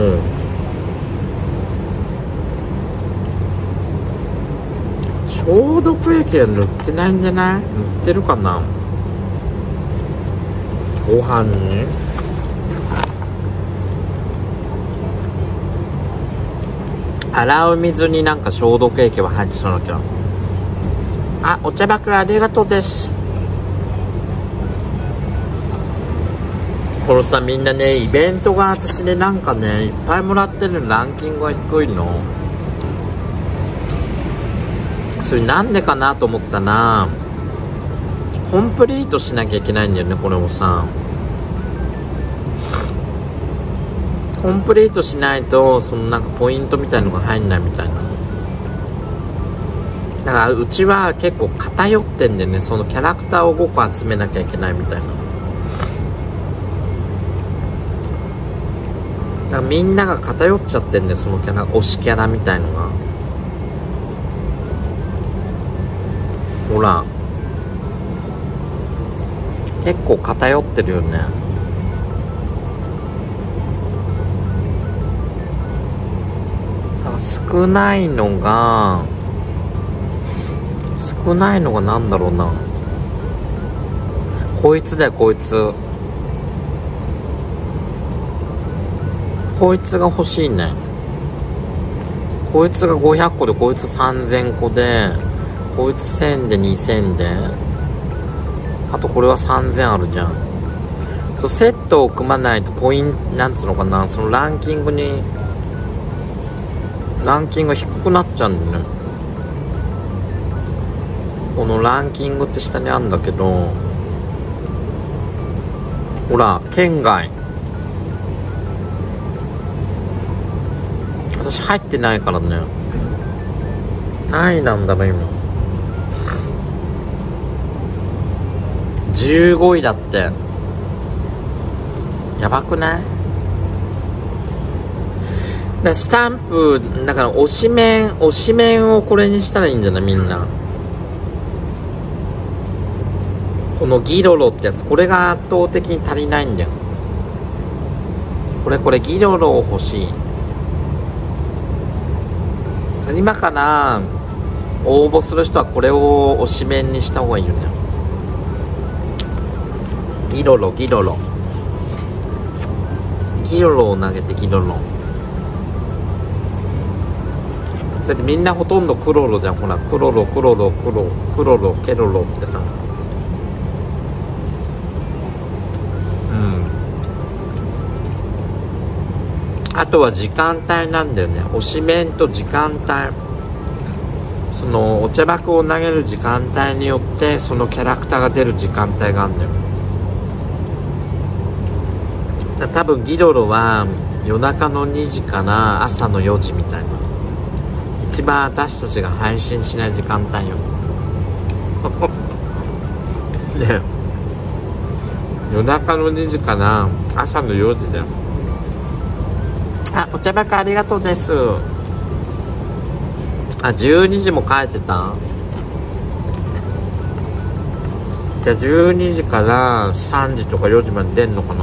S1: 消毒液は塗ってないんじゃない？塗ってるかな？ご飯に？洗う水になんか消毒液は入ってそうだけど。あ、お茶爆ありがとうです。このさ、みんなね、イベントが私でなんかね、いっぱいもらってるランキングが低いの。それなんでかなと思ったな。コンプリートしなきゃいけないんだよね、これもさ。コンプリートしないと、そのなんかポイントみたいのが入んないみたいな。だからうちは結構偏ってんでね、そのキャラクターをごこ集めなきゃいけないみたいな。だからみんなが偏っちゃってんで、そのキャラ、推しキャラみたいのが。ほら。結構偏ってるよね。だから少ないのが、少ないのがなんだろうな。こいつだよ、こいつ。こいつが欲しいね。こいつがごひゃっこで、こいつさんぜんこで、こいつせんでにせんで、あとこれはさんぜんあるじゃん。そう、セットを組まないとポイント、なんつうのかな、そのランキングに、ランキングが低くなっちゃうんだよね。このランキングって下にあるんだけど、ほら、県外。私入ってないからね。何位なんだろう、今。じゅうごいだって。やばくない？ だスタンプだから推しメン推しメンをこれにしたらいいんじゃないみんな。このギロロってやつ、これが圧倒的に足りないんだよ。これこれギロロ欲しい。今から応募する人はこれを推しメンにした方がいいよね。ギロロギロロギロロを投げてギロロ。だってみんなほとんどクロロじゃん。ほらクロロクロロクロクロロケロロってさ。あとは時間帯なんだよね。推しメンと時間帯、そのお茶箱を投げる時間帯によってそのキャラクターが出る時間帯があるんだよ。だ多分ギロロは夜中のにじから朝のよじみたいな、一番私たちが配信しない時間帯よね。夜中のにじから朝のよじだよ。あ、お茶箱ありがとうです。あ、じゅうにじも帰ってた。じゃあじゅうにじからさんじとかよじまで出んのかな。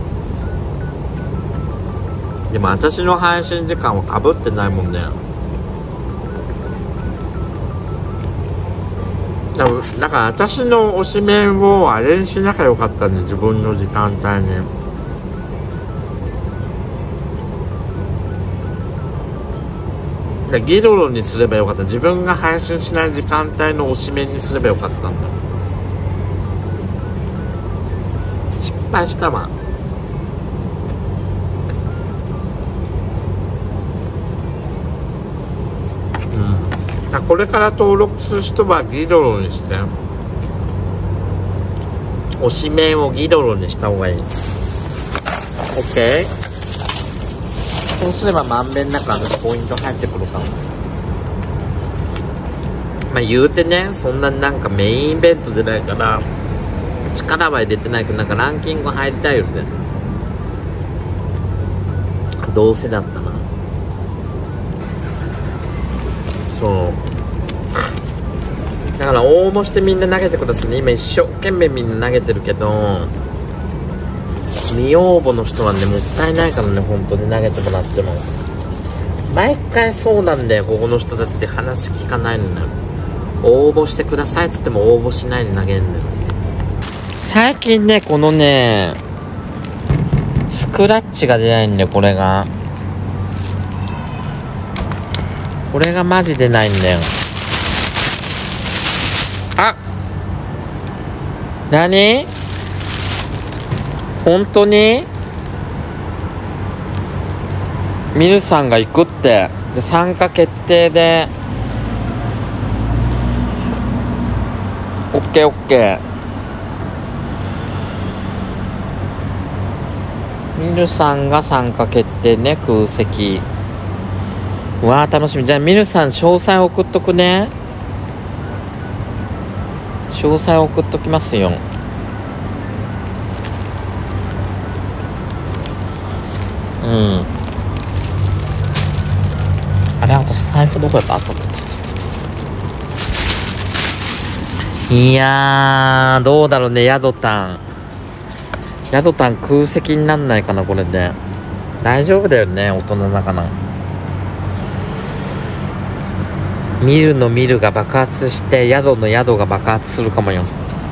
S1: でも私の配信時間はかぶってないもんね。だだから私の推しメンをあれにしなきゃよかったね、自分の時間帯に。ギロロにすればよかった。自分が配信しない時間帯の推しメンにすればよかったんだ。失敗したわ。うん。あ、これから登録する人はギロロにして、推しメンをギロロにした方がいい。 OK。そうすればまんべんなく私ポイント入ってくるかも。まあ言うてね、そんななんかメインイベントじゃないから力は入れてないけど、なんかランキング入りたいよね。どうせだったらそうだから応募してみんな投げてくださいね。今一生懸命みんな投げてるけど、未応募の人はねもったいないからね、本当に投げてもらっても。毎回そうなんだよ、ここの人だって話聞かないのね。応募してくださいっつっても応募しないで投げるのよ。最近ねこのねスクラッチが出ないんだよ。これがこれがマジ出ないんだよ。あ、なに本当にミルさんが行くって。で参加決定で オーケーオーケー。ミルさんが参加決定ね。空席。うわー楽しみ。じゃあミルさん詳細送っとくね。詳細送っときますよ。うん。あれ私財布どこやった？あった。いやーどうだろうね。ヤドタンヤドタン空席になんないかなこれで。大丈夫だよね、大人だから。見るの見るが爆発して宿の宿が爆発するかもよ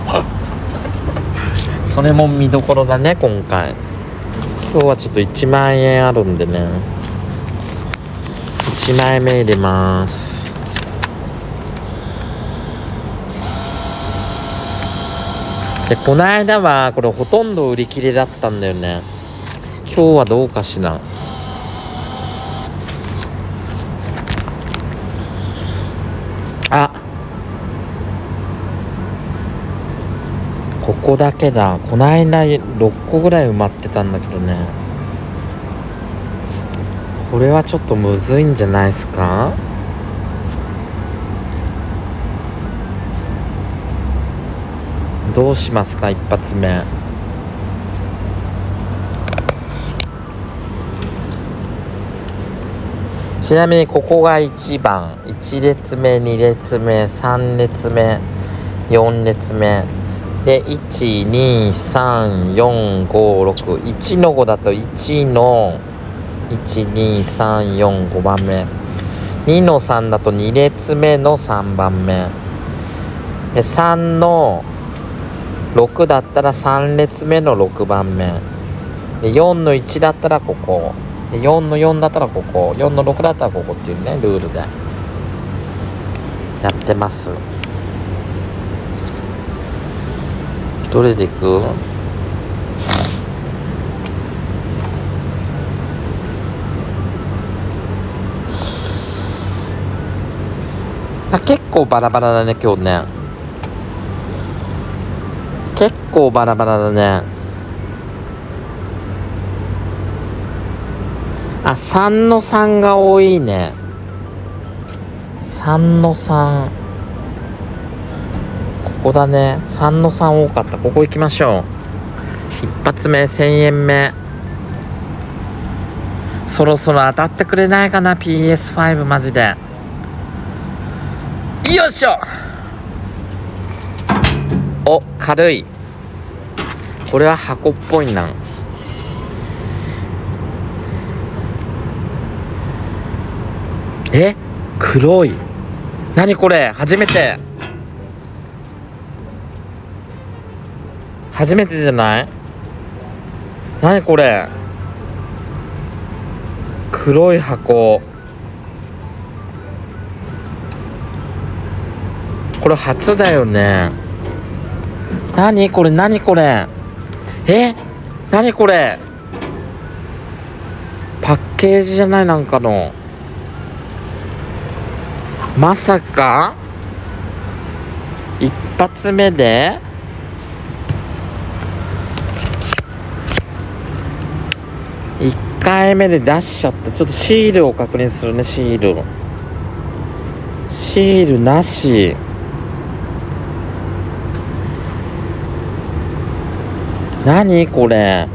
S1: それも見どころだね今回。今日はちょっといちまんえんあるんでね、いちまいめ入れます。でこの間はこれほとんど売り切れだったんだよね。今日はどうかしら。あ、ここだけだ。この間ろっこぐらい埋まってたんだけどね。これはちょっとむずいんじゃないですか。どうしますか一発目。 ちなみにここがいちばん、いち列目、に列目、さん列目、よん列目で、いち、に、さん、よん、ご、ろく、いちのごだといちのいち、に、さん、よん、ごばんめ、にのさんだとに列目のさんばんめで、さんのろくだったらさん列目のろくばんめで、よんのいちだったらここで、よんのよんだったらここ、よんのろくだったらここっていうね、ルールでやってます。どれでいく？あ、結構バラバラだね今日ね。結構バラバラだね。あ、さんのさんが多いね。さんのさん、ここだね。さんのさん多かった。ここ行きましょう。一発目せんえんめ。そろそろ当たってくれないかな ピーエスファイブ マジで。よいしょ。お、軽い。これは箱っぽいな。え、黒い。何これ、初めて。初めてじゃない？何これ。黒い箱。これ初だよね。何これ、何これ。え、何これ。パッケージじゃない？なんかの。まさか一発目で一回目で出しちゃった。ちょっとシールを確認するね。シールシールなし。何これ。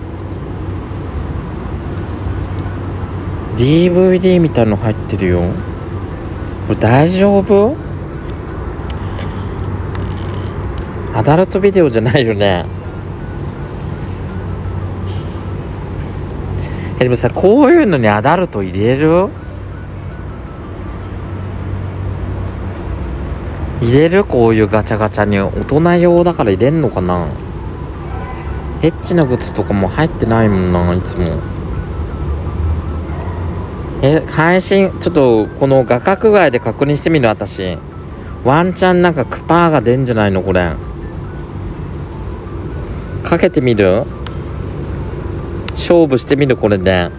S1: ディーブイディー みたいの入ってるよ。これ大丈夫？アダルトビデオじゃないよね。え、でもさ、こういうのにアダルト入れる？入れる？こういうガチャガチャに大人用だから入れんのかな。エッチなグッズとかも入ってないもんな、いつも。え、配信ちょっとこの画角外で確認してみる。私ワンチャンなんかクパーが出んじゃないの。これかけてみる？勝負してみる。これで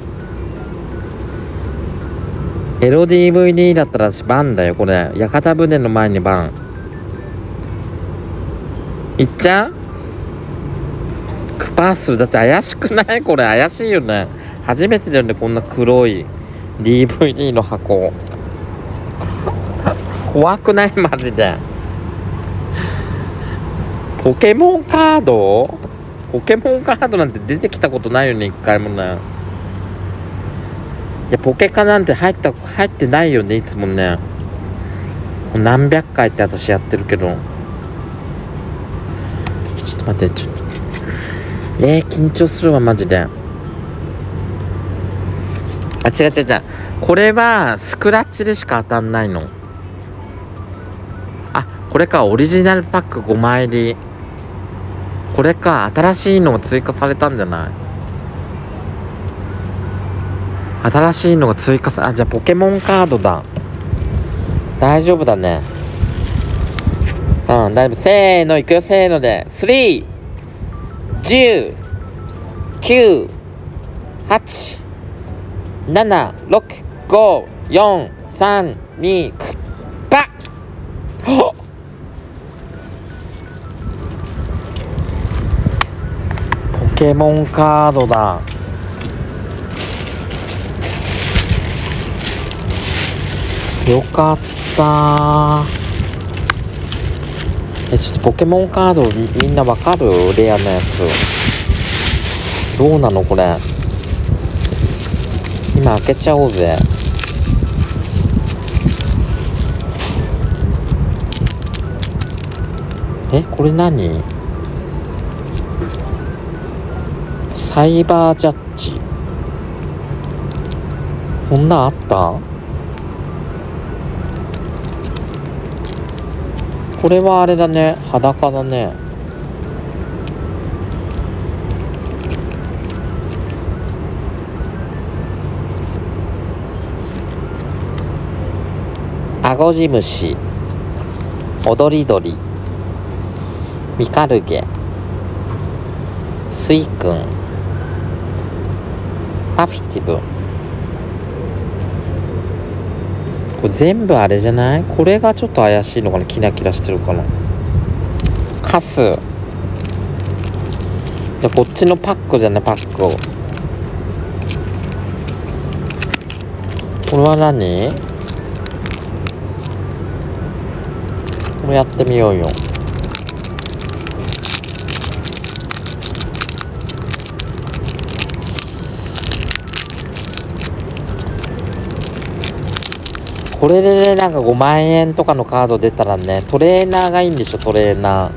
S1: エロ ディーブイディー だったら私バンだよ。これ屋形船の前にバンいっちゃう？クパーする。だって怪しくない？これ怪しいよね。初めてだよね、こんな黒い ディーブイディー の箱。怖くない？マジで。ポケモンカード？ポケモンカードなんて出てきたことないよね、一回もね。いや、ポケカなんて入った入ってないよね、いつもね。何百回って私やってるけど。ちょっと待って、ちょっとえー、緊張するわマジで。あ、違う違う違う。これはスクラッチでしか当たんないの。あ、これか。オリジナルパックごまい入り。これか。新しいのが追加されたんじゃない？新しいのが追加さ、あ、じゃあポケモンカードだ。大丈夫だね。うん、大丈夫。せーの、いくよ。せーので。スリー、じゅう、きゅう、はち、なな、ろく、ご、よん、さん、に、パッ！ポケモンカードだ。よかったー。え、ちょっとポケモンカード み, みんなわかる？レアなやつどうなのこれ。今開けちゃおうぜ。 え、これ何？サイバージャッジ。こんなんあった？これはあれだね、裸だね。アゴジムシ、踊り鳥、ミカルゲ、スイくん、パフィティブ。これ全部あれじゃない？これがちょっと怪しいのかな。キラキラしてるかな。カス。でこっちのパックじゃない、パックを。これは何？これやってみようよ。これでね、なんかごまんえんとかのカード出たらね、トレーナーがいいんでしょ、トレーナー。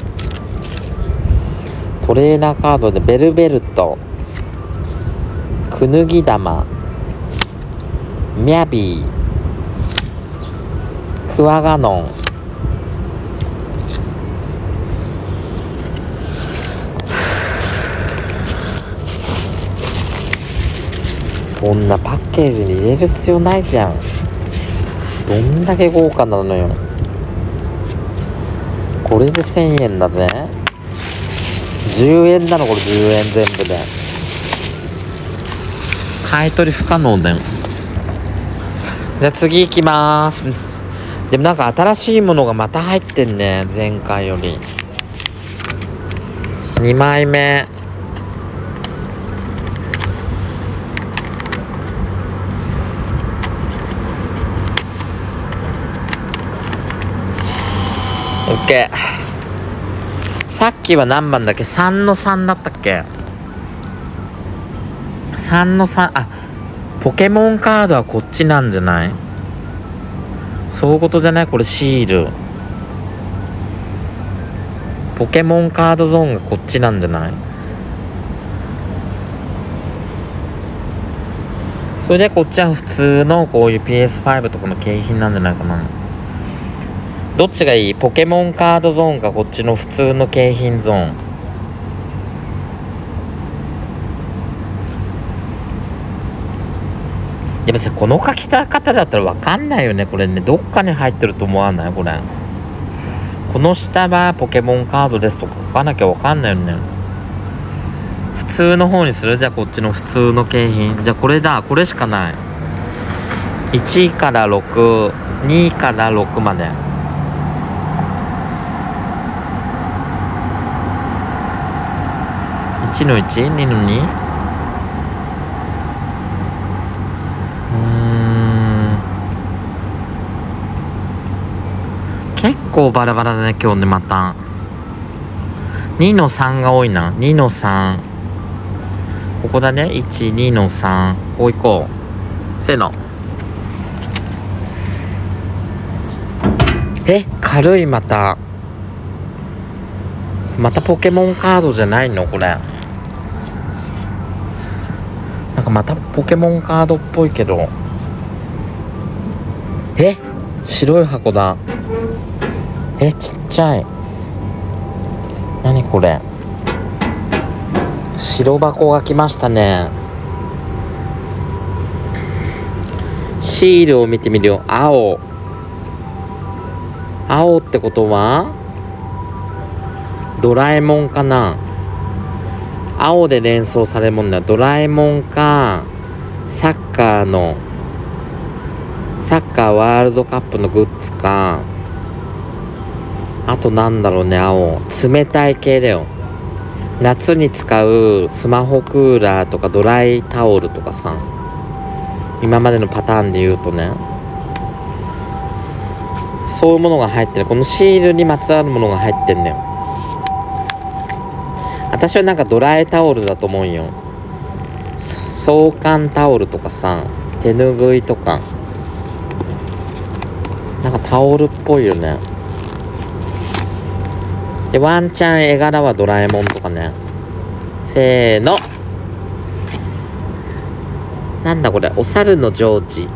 S1: トレーナーカードで、ベルベルト、クヌギ玉、ミャビー、クワガノン、こんなパッケージに入れる必要ないじゃん。どんだけ豪華なのよ。これでせんえんだぜ。じゅうえんなの、これじゅうえん全部で。買い取り不可能だよ。じゃあ次行きまーす。でもなんか新しいものがまた入ってんね、前回より。にまいめ。オッケー。さっきは何番だっけ？ さん のさんだったっけ？ さん のさん、あ、ポケモンカードはこっちなんじゃない？そういうことじゃない？これシール。ポケモンカードゾーンがこっちなんじゃない？それでこっちは普通のこういう ピーエスファイブ とかの景品なんじゃないかな。どっちがいい？ポケモンカードゾーンかこっちの普通の景品ゾーン。でもさ、この書き方だったら分かんないよね。これね、どっかに入ってると思わない？これ。この下はポケモンカードですとか書かなきゃ分かんないよね。普通の方にする？じゃあこっちの普通の景品。じゃあこれだ。これしかない。いちからろく、にからろくまで。いちのいち、にのに。うーん。結構バラバラだね、今日ね、また。にのさんが多いな。にのさん。ここだね。いち、にのさん。こういこう。せーの。え、軽い、また。またポケモンカードじゃないのこれ。なんかまたポケモンカードっぽいけど。え、白い箱だ。え、ちっちゃい。なにこれ。白箱が来ましたね。シールを見てみるよ。青。青ってことはドラえもんかな。青で連想されるもんだ。ドラえもんか、サッカーのサッカーワールドカップのグッズか、あとなんだろうね。青、冷たい系だよ。夏に使うスマホクーラーとかドライタオルとかさ、今までのパターンで言うとね、そういうものが入ってる。このシールにまつわるものが入ってんだよ。私はなんかドライタオルだと思うよ。速乾タオルとかさ、手ぬぐいとか、なんかタオルっぽいよね。 で、ワンチャン絵柄はドラえもんとかね。せーの。なんだこれ、お猿のジョージ。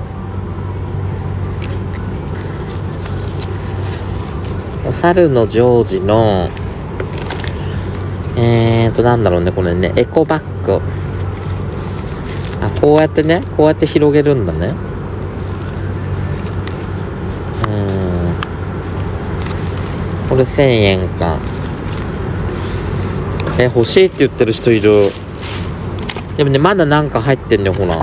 S1: お猿のジョージの、えーと、なんだろうね、これね、エコバッグ。あ、こうやってね、こうやって広げるんだね。うーん。これせんえんか。え、欲しいって言ってる人いる。でもね、まだなんか入ってんね、ほら。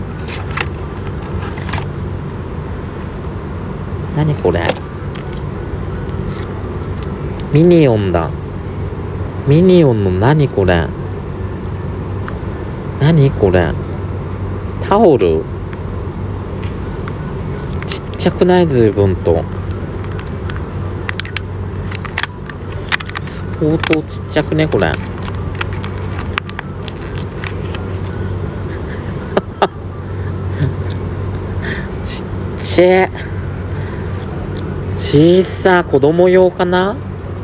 S1: 何これ。ミニオンだ。ミニオンの何これ。何これ。タオルちっちゃくない？随分と。相当ちっちゃくね、これ。ちっちゃい。小さい子供用かな？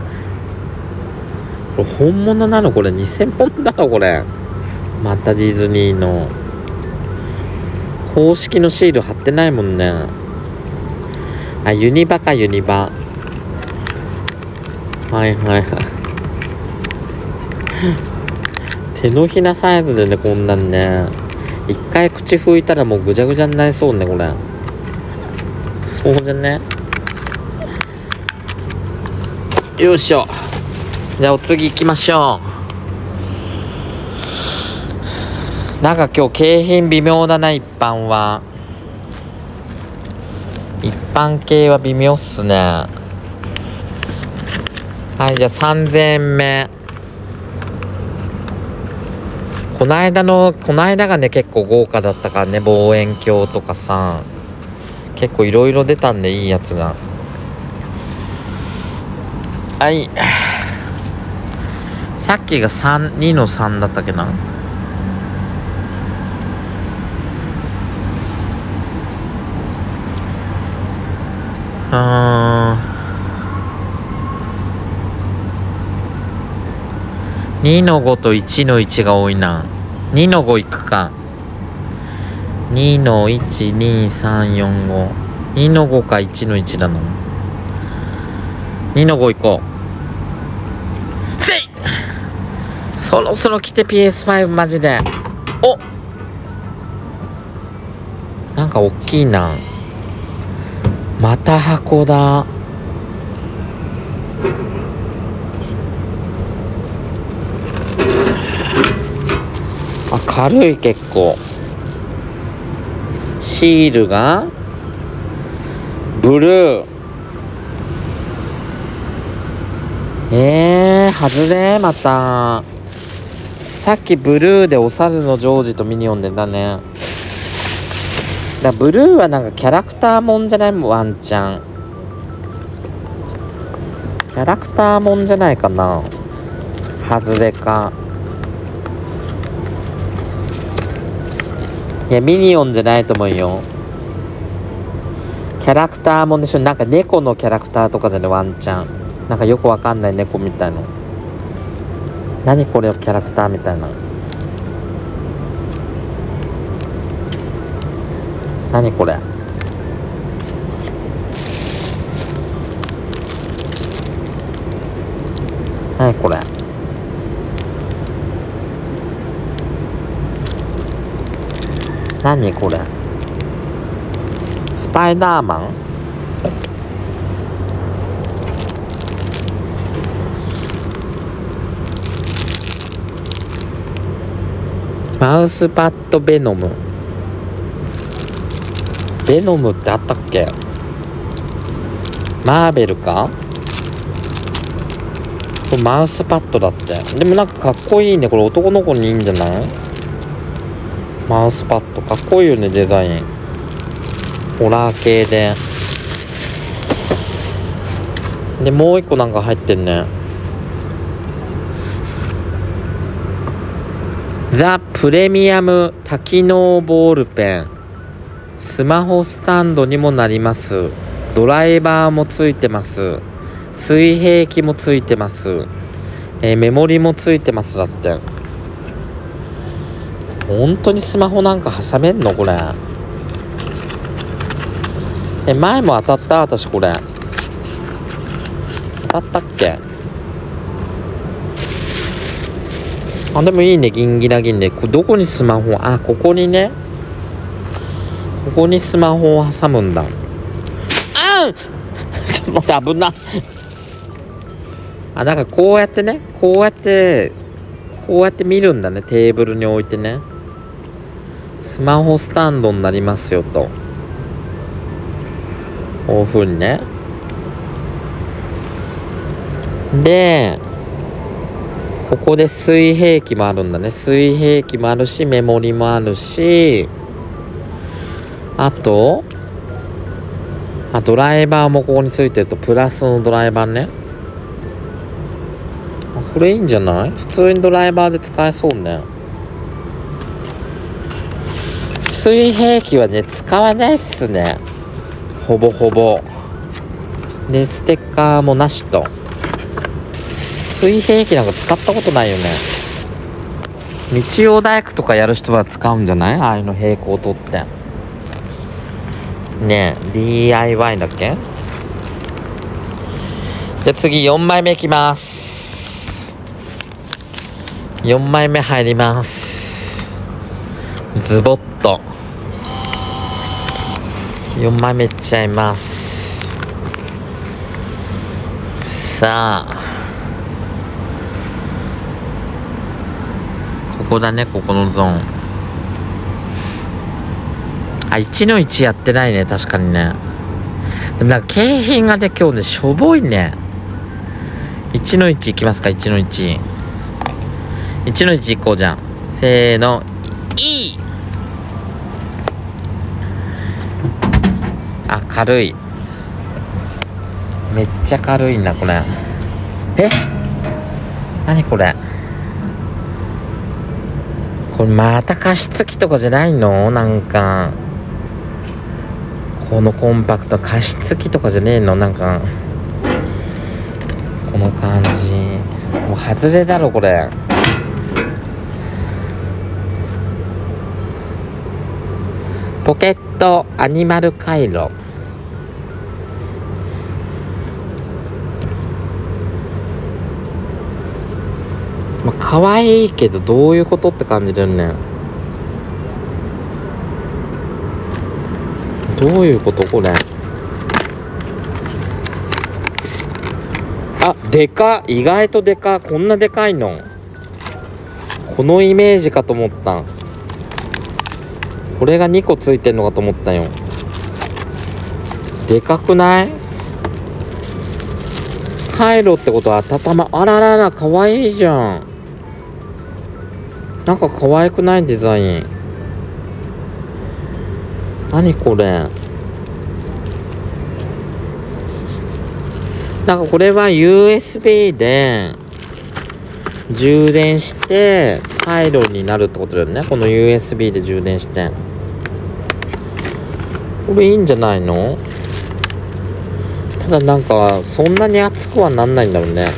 S1: これ本物なの？これ偽物だろこれ。またディズニーの公式のシール貼ってないもんね。あ、ユニバかユニバ。はいはいはい。手のひらサイズでね、こんなんね。一回口拭いたらもうぐちゃぐちゃになりそうね、これ。そうじゃね。よいしょ。じゃあお次行きましょう。なんか今日景品微妙だな、一般は。一般系は微妙っすね。はい、じゃあさんぜんえんめ。この間の、この間がね、結構豪華だったからね、望遠鏡とかさ。結構いろいろ出たんで、いいやつが。はい。さっきがさん、にのさんだったっけな。あー。にのごといちのいちが多いな。にのごいくか。にのいち、に、さん、よん、ご。にのごかいちのいちだな。にのごいこう。そろそろ来て ピーエスファイブ マジで。お、なんか大きいな。また箱だ。あ、軽い結構。シールがブルー。えー、外れまた。さっきブルーでお猿のジョージとミニオンでだね。だブルーはなんかキャラクターもんじゃないもん、ワンチャン。キャラクターもんじゃないかな。外れか。いや、ミニオンじゃないと思うよ。キャラクターもんでしょ。なんか猫のキャラクターとかでね、ワンチャン。なんかよくわかんない猫みたいの。何これのキャラクターみたいな。何これ。何これ。何これ。スパイダーマン。マウスパッドベノム。ベノムってあったっけ。マーベルか。これマウスパッドだって。でもなんかかっこいいね。これ男の子にいいんじゃない。マウスパッドかっこいいよね、デザイン。ホラー系で。でもう一個なんか入ってんね。ザ・プレミアム多機能ボールペン。スマホスタンドにもなります。ドライバーもついてます。 水平器もついてます。えー、メモリもついてます。だって本当にスマホなんか挟めんのこれ。え、前も当たった？私これ当たったっけ？あ、でもいいね、ギンギラギンで。これどこにスマホ？あ、ここにね、ここにスマホを挟むんだ。あんちょっと待って、危な。あ、なんかこうやってね、こうやってこうやって見るんだね。テーブルに置いてね、スマホスタンドになりますよと。こういう風にね。でここで水平器もあるんだね。水平器もあるし、メモリもあるし、あとあドライバーもここについてると、プラスのドライバーね。これいいんじゃない？普通にドライバーで使えそうね。水平器はね、使わないっすね、ほぼほぼ。でステッカーもなしと。水平器なんか使ったことないよね。日曜大工とかやる人は使うんじゃない？ああいうの平行取ってねえ。 ディーアイワイ だっけ？じゃあ次よんまいめいきます。よんまいめ入ります。ズボッとよんまいめいっちゃいます。さあここだね、ここのゾーン。あ、いちのいちやってないね、確かにね。でもなんか景品がね、今日ね、しょぼいね。いちのいちいきますか、いちのいち。いちのいちいこうじゃん。せーの、いい。あ、軽い。めっちゃ軽いな、これ。え？何これ？これまた加湿器とかじゃないの？なんかこのコンパクト加湿器とかじゃねえの？なんかこの感じもう外れだろこれ。ポケットアニマル回路。まあ、可愛いけどどういうことって感じだよね。どういうことこれ。あ、でか。意外とでか。こんなでかいの。このイメージかと思った。これがにこついてんのかと思ったよ。でかくない？回路ってことは温ま、あららら、かわいいじゃん。なんか可愛くない？デザイン。何これ。なんかこれは ユーエスビー で充電して回路になるってことだよね。この ユーエスビー で充電して。これいいんじゃないの？ただなんかそんなに熱くはなんないんだろうね。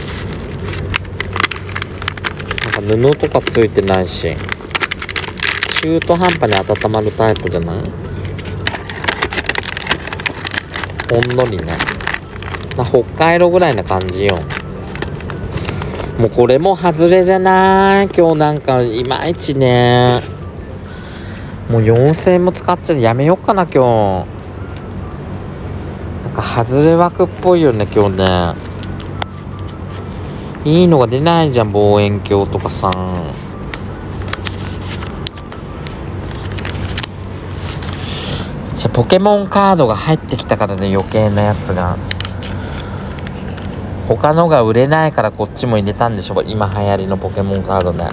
S1: 布とかついてないし、中途半端に温まるタイプじゃない？ほんのりね。まあ、北海道ぐらいな感じよ。もうこれも外れじゃない？今日なんかいまいちね。もうよんせんえんも使っちゃってやめようかな今日。なんか外れ枠っぽいよね今日ね。いいのが出ないじゃん、望遠鏡とかさ。じゃポケモンカードが入ってきたからね、余計なやつが。他のが売れないからこっちも入れたんでしょ、今流行りのポケモンカードで。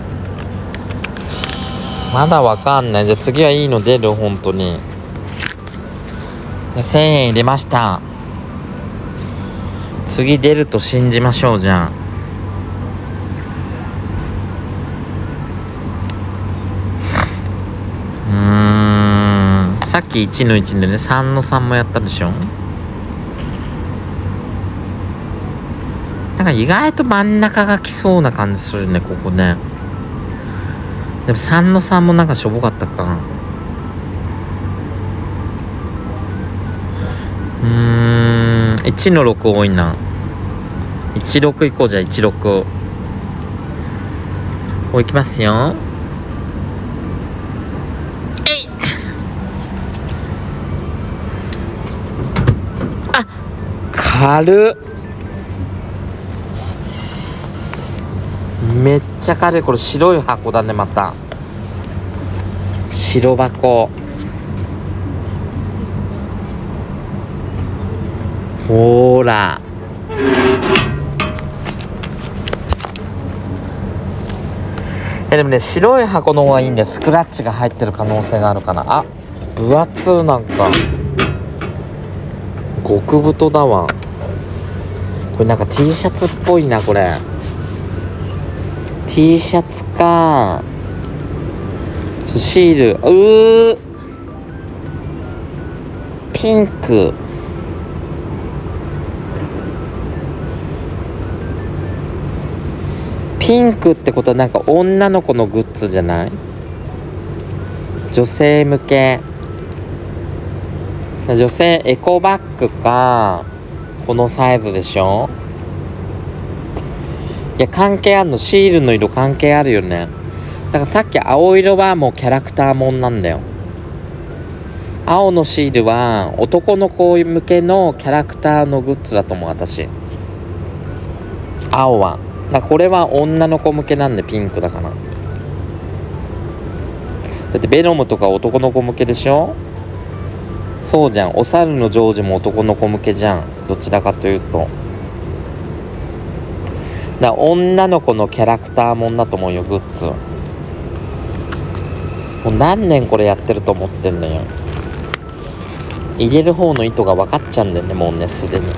S1: まだわかんない。じゃあ次はいいの出る？本当に。せんえん入れました。次出ると信じましょう。じゃあうーん、さっきいちのいちでね、さんのさんもやったでしょ。 なんか意外と真ん中が来そうな感じするね、ここね。でもさんのさんもなんかしょぼかったか。うーん、いちのろく多いな。いちろくいこうじゃあいちろく。こういきますよ。えい。あ、軽っ。めっちゃ軽い。これ白い箱だね、また。白箱。ほーら。え、でもね、白い箱の方がいいんだよ。スクラッチが入ってる可能性があるから。あ、分厚なんか。極太だわ。これなんか T シャツっぽいな、これ。T シャツか。シール。うー。ピンク。ピンクってことはなんか女の子のグッズじゃない？女性向け。女性エコバッグか。このサイズでしょ？いや、関係あるの。シールの色関係あるよね。だからさっき青色はもうキャラクターもんなんだよ。青のシールは男の子向けのキャラクターのグッズだと思う、私。青は。だからこれは女の子向けなんでピンクだから。だってベノムとか男の子向けでしょ？そうじゃん。お猿のジョージも男の子向けじゃん。どちらかというと。だから女の子のキャラクターもんだと思うよ、グッズ。もう何年これやってると思ってんのよ。入れる方の意図が分かっちゃうんだよね、もうね、すでに。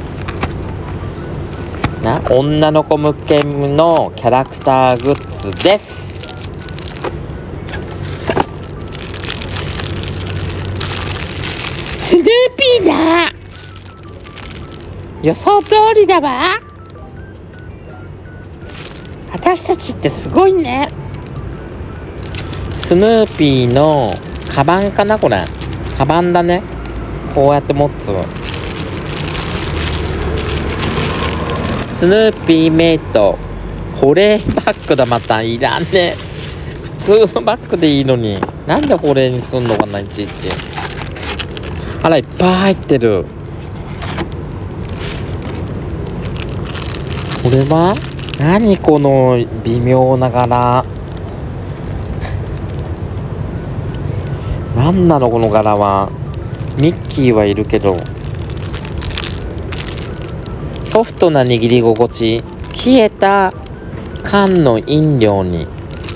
S1: な、女の子向けのキャラクターグッズです。スヌーピーだ。予想通りだわ。私たちってすごいね。スヌーピーのカバンかな、これ。カバンだね。こうやって持つ。スヌーピーメイト保冷バッグだ。またいらんね。普通のバッグでいいのになんで保冷にすんのかな、いちいち。あら、いっぱい入ってる。これは何、この微妙な柄。何なのこの柄は。ミッキーはいるけど。ソフトな握り心地。冷えた缶の飲料に。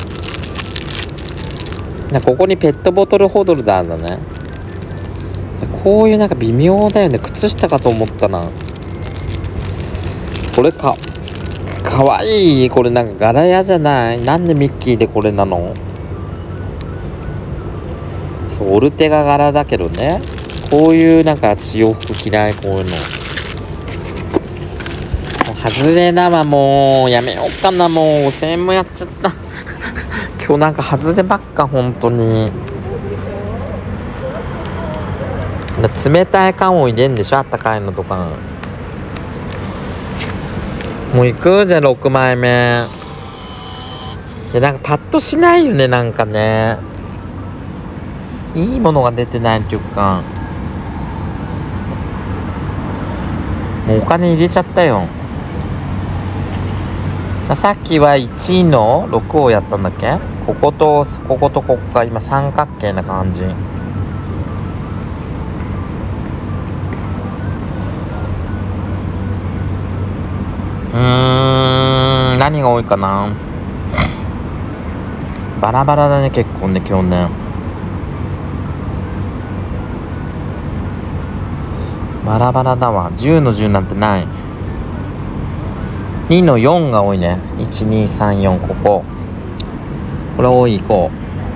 S1: な、ここにペットボトルホルダーだね。こういうなんか微妙だよね。靴下かと思ったな。これか、かわいい。これなんか柄屋じゃない？なんでミッキーでこれなの？そう、オルテガ柄だけどね。こういうなんか私洋服嫌い、こういうの。外れだわ、もうやめようかな。もうごせんえんもやっちゃった今日なんか外ればっか、本当に。冷たい缶を入れんでしょ、あったかいのとか。もう行くじゃん、ろくまいめ。いや、なんかパッとしないよね、なんかね。いいものが出てないっていうか、もうお金入れちゃったよ。さっきはいちのろくをやったんだっけ？こことこことここが今三角形な感じ。うーん、何が多いかな。バラバラだね、結構ね、今日ね。バラバラだわ。じゅうのじゅうなんてない。にのよんが多いね。いち、に、さん、よん、ここ。これ多い、こ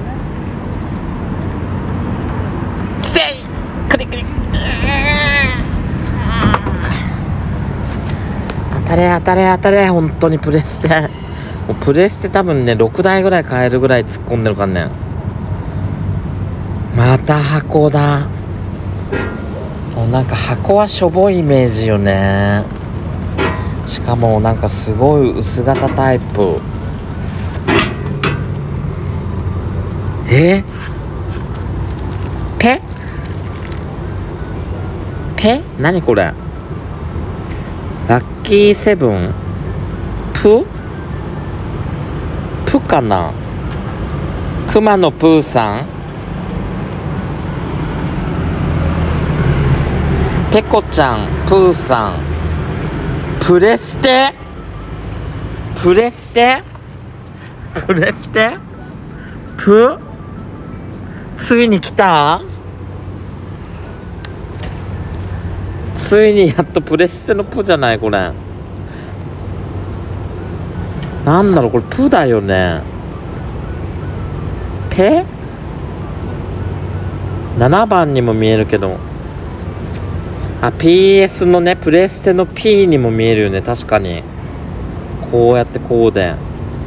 S1: う。せい！クリクリ。 当たれ当たれ当たれ、本当にプレステ。もうプレステ多分ね、ろくだいぐらい買えるぐらい突っ込んでるからね。また箱だ。もうなんか箱はしょぼいイメージよね。しかもなんかすごい薄型タイプ。えペペ何これ。ラッキーセブンププかな。クマのプーさん、ペコちゃん、プーさん、プレステプレステプレステプついに来た。ついにやっとプレステのプじゃない、これ。なんだろう、これプだよね。ペななばんにも見えるけど、あ、ピーエス のね、プレステの P にも見えるよね。確かにこうやってこうで。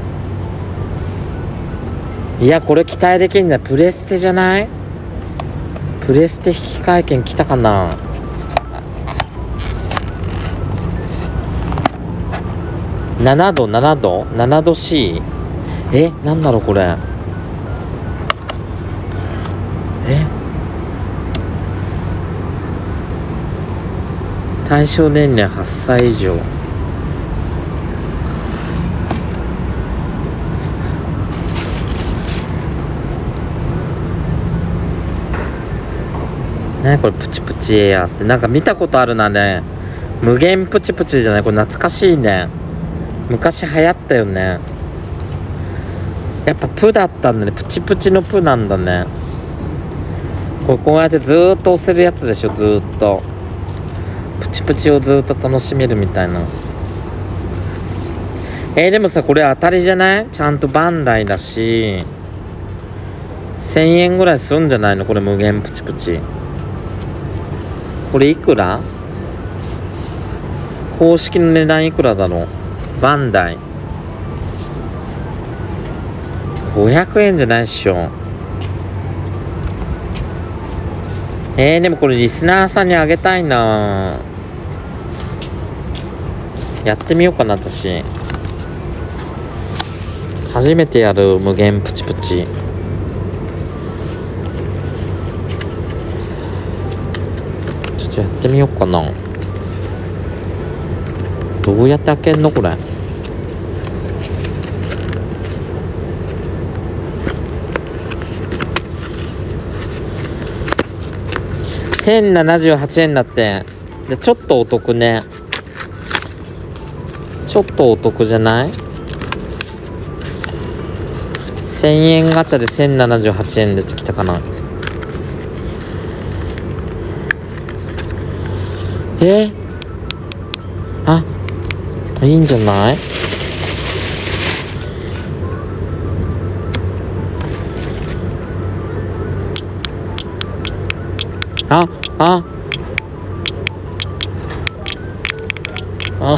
S1: いや、これ期待できんじゃん。プレステじゃない？プレステ引換券来たかな。ななどななどななど C。 え、なんだろうこれ。え、対象年齢はっさい以上。ね、これプチプチエアってなんか見たことあるなね。無限プチプチじゃない、これ懐かしいね。昔流行ったよね。やっぱプだったんだね。プチプチのプなんだね。これこうやってずーっと押せるやつでしょ。ずーっとプチプチをずーっと楽しめるみたいな。えー、でもさ、これ当たりじゃない？ちゃんとバンダイだしせんえんぐらいするんじゃないのこれ。無限プチプチこれいくら？公式の値段いくらだろう。バンダイごひゃくえんじゃないっしょ。えー、でもこれリスナーさんにあげたいな。やってみようかな。私初めてやる無限プチプチ。ちょっとやってみようかな。どうやって開けんのこれ。せんななじゅうはちえんだって。でちょっとお得ね。ちょっとお得じゃない？せんえんガチャでせんななじゅうはちえん出てきたかな。えあ、いいんじゃない？あ、あ、あ、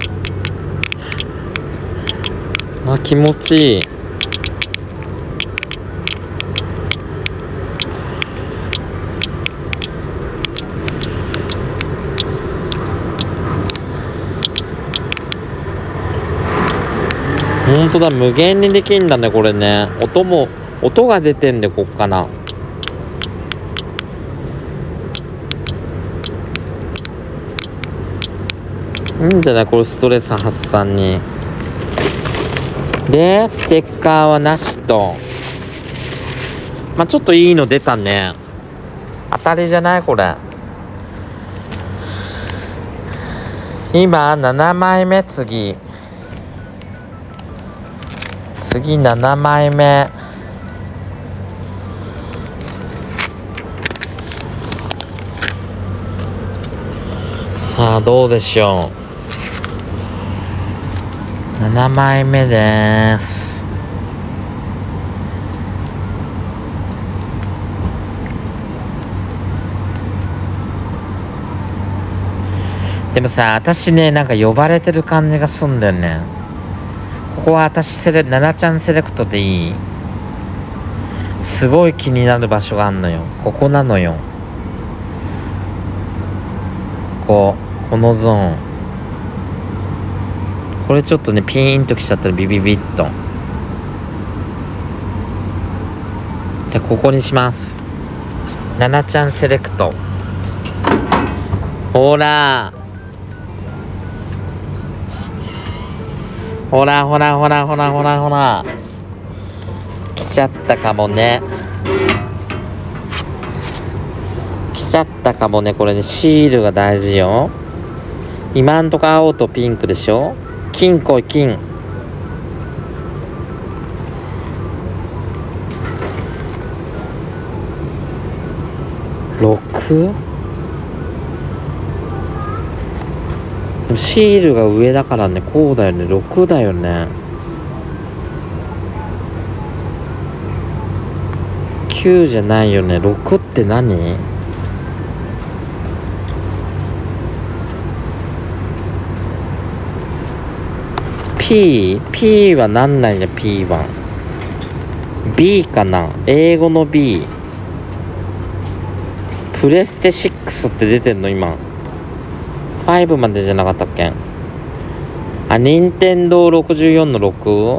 S1: あ、気持ちいい。ほんとだ、無限にできんだねこれね。音も音が出てんで、こっからいいんじゃないこれ。ストレス発散に。でステッカーはなしと。まあちょっといいの出たね。当たりじゃないこれ。今ななまいめ。次次ななまいめ。さあどうでしょう。ななまいめです。 でもさ、私ね、なんか呼ばれてる感じがすんだよね。ここは私セレ、ななちゃんセレクトでいい？すごい気になる場所があんのよ。ここなのよ。ここ、このゾーン。これちょっとね、ピーンときちゃったらビビビッと。じゃあここにします。ななちゃんセレクト。ほらほらほらほらほらほらほら来ちゃったかもね。来ちゃったかもね。これね、シールが大事よ。今んとこ青とピンクでしょ。金来い金。ろく？ でもシールが上だからね、こうだよね。ろくだよね。きゅうじゃないよね。ろくって何？P？ P はなんないじゃん。 P は B かな。英語の B。プレステシックスって出てんの今。ごまでじゃなかったっけ。あ、任天堂ろくじゅうよんのろく？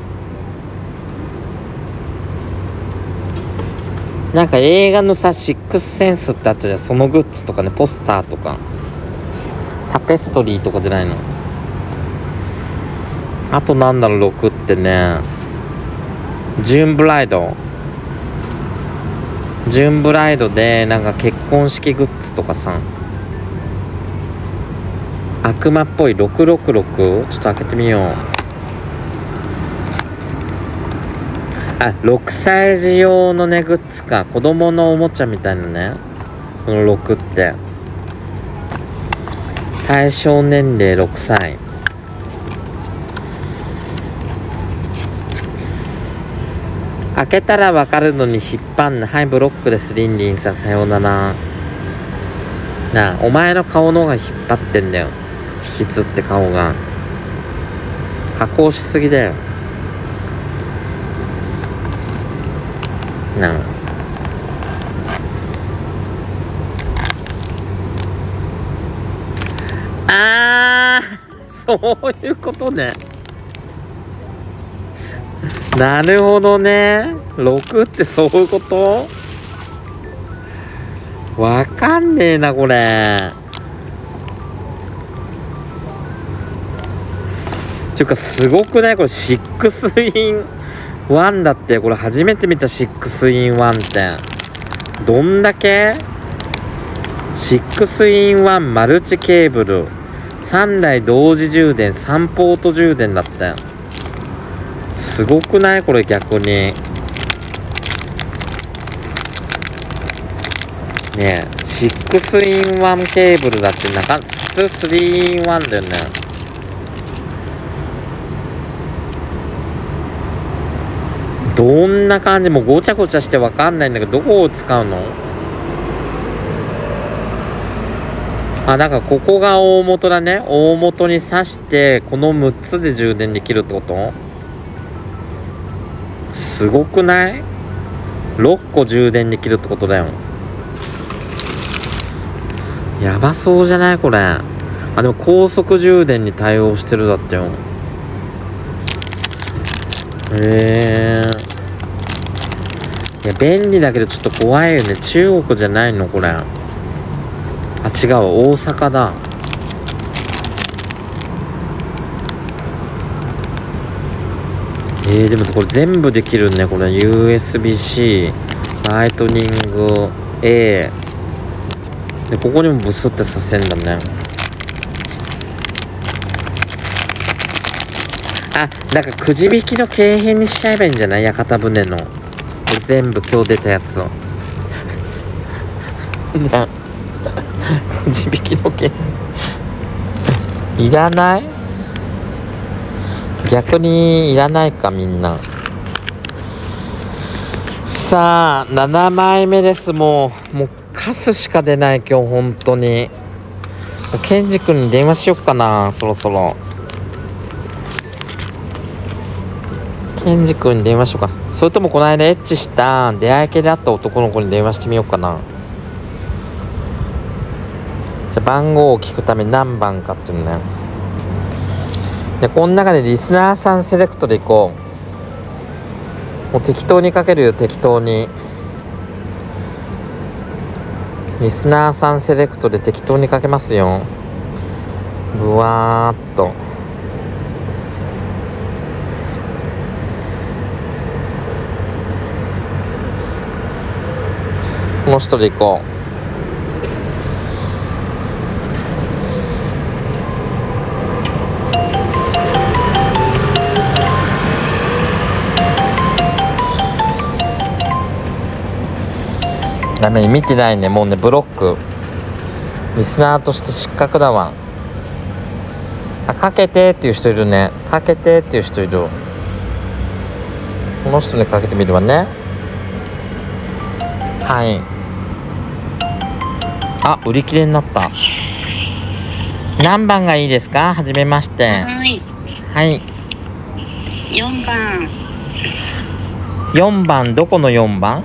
S1: なんか映画のさ、シックスセンスってあったじゃん。そのグッズとかね、ポスターとか。タペストリーとかじゃないの。あとなんだろう、ろくってね。ジューンブライド。ジューンブライドで、なんか結婚式グッズとかさ。悪魔っぽいろくろくろく？ちょっと開けてみよう。あ、ろくさい児用のね、グッズか。子供のおもちゃみたいなね。このろくって。対象年齢ろくさい。開けたらわかるのに引っ張んな。はい、ブロックです。リンリンさん、さようなら。なあ、お前の顔の方が引っ張ってんだよ。引きつって顔が。加工しすぎだよ。なあ。あー、そういうことね。なるほどね。ろくってそういうこと？わかんねえな、これ。ていうか、すごくない？これ、シックスインワンだって。これ、初めて見たシックスインワンって。どんだけ？シックスインワンマルチケーブル。さんだい同時充電、さんポート充電だって。すごくない？これ逆に。ねえ、シックスインワンケーブルだって中、普通スリーインワンだよね。どんな感じ？もうごちゃごちゃしてわかんないんだけど、どこを使うの？あ、なんかここが大元だね。大元に挿して、このむっつで充電できるってこと？すごくない？ ろっ 個充電できるってことだよ。やばそうじゃないこれ。あ、でも高速充電に対応してるだってよ。へえー。いや、便利だけどちょっと怖いよね。中国じゃないのこれ。あ、違う。大阪だ。えー、でもこれ全部できるね。これ ユーエスビー-C、ライトニング A。で、ここにもブスってさせんだね。あ、なんかくじ引きの景品にしちゃえばいいんじゃない？屋形船の。これ全部今日出たやつを。な、くじ引きの景品。いらない？逆にいらないかみんな。さあななまいめです。もうもうカスしか出ない今日本当に。 ケンジ君に電話しよっかな、そろそろ。ケンジ君に電話しようか。それともこの間エッチした出会い系であった男の子に電話してみようかな。じゃあ番号を聞くために何番かっていうのね。でこの中でリスナーさんセレクトでいこう。もう適当にかけるよ、適当に。リスナーさんセレクトで適当にかけますよ。ぶわーっと。この人で行こう。ダメ、見てないね。もうね、ブロック。リスナーとして失格だわ。あ、かけてっていう人いるね。かけてっていう人いる。この人にかけてみるわね。はい。あ、売り切れになった。何番がいいですか？はじめまして。
S7: はい。
S1: はい。
S7: よんばん。
S1: よんばん、どこのよんばん？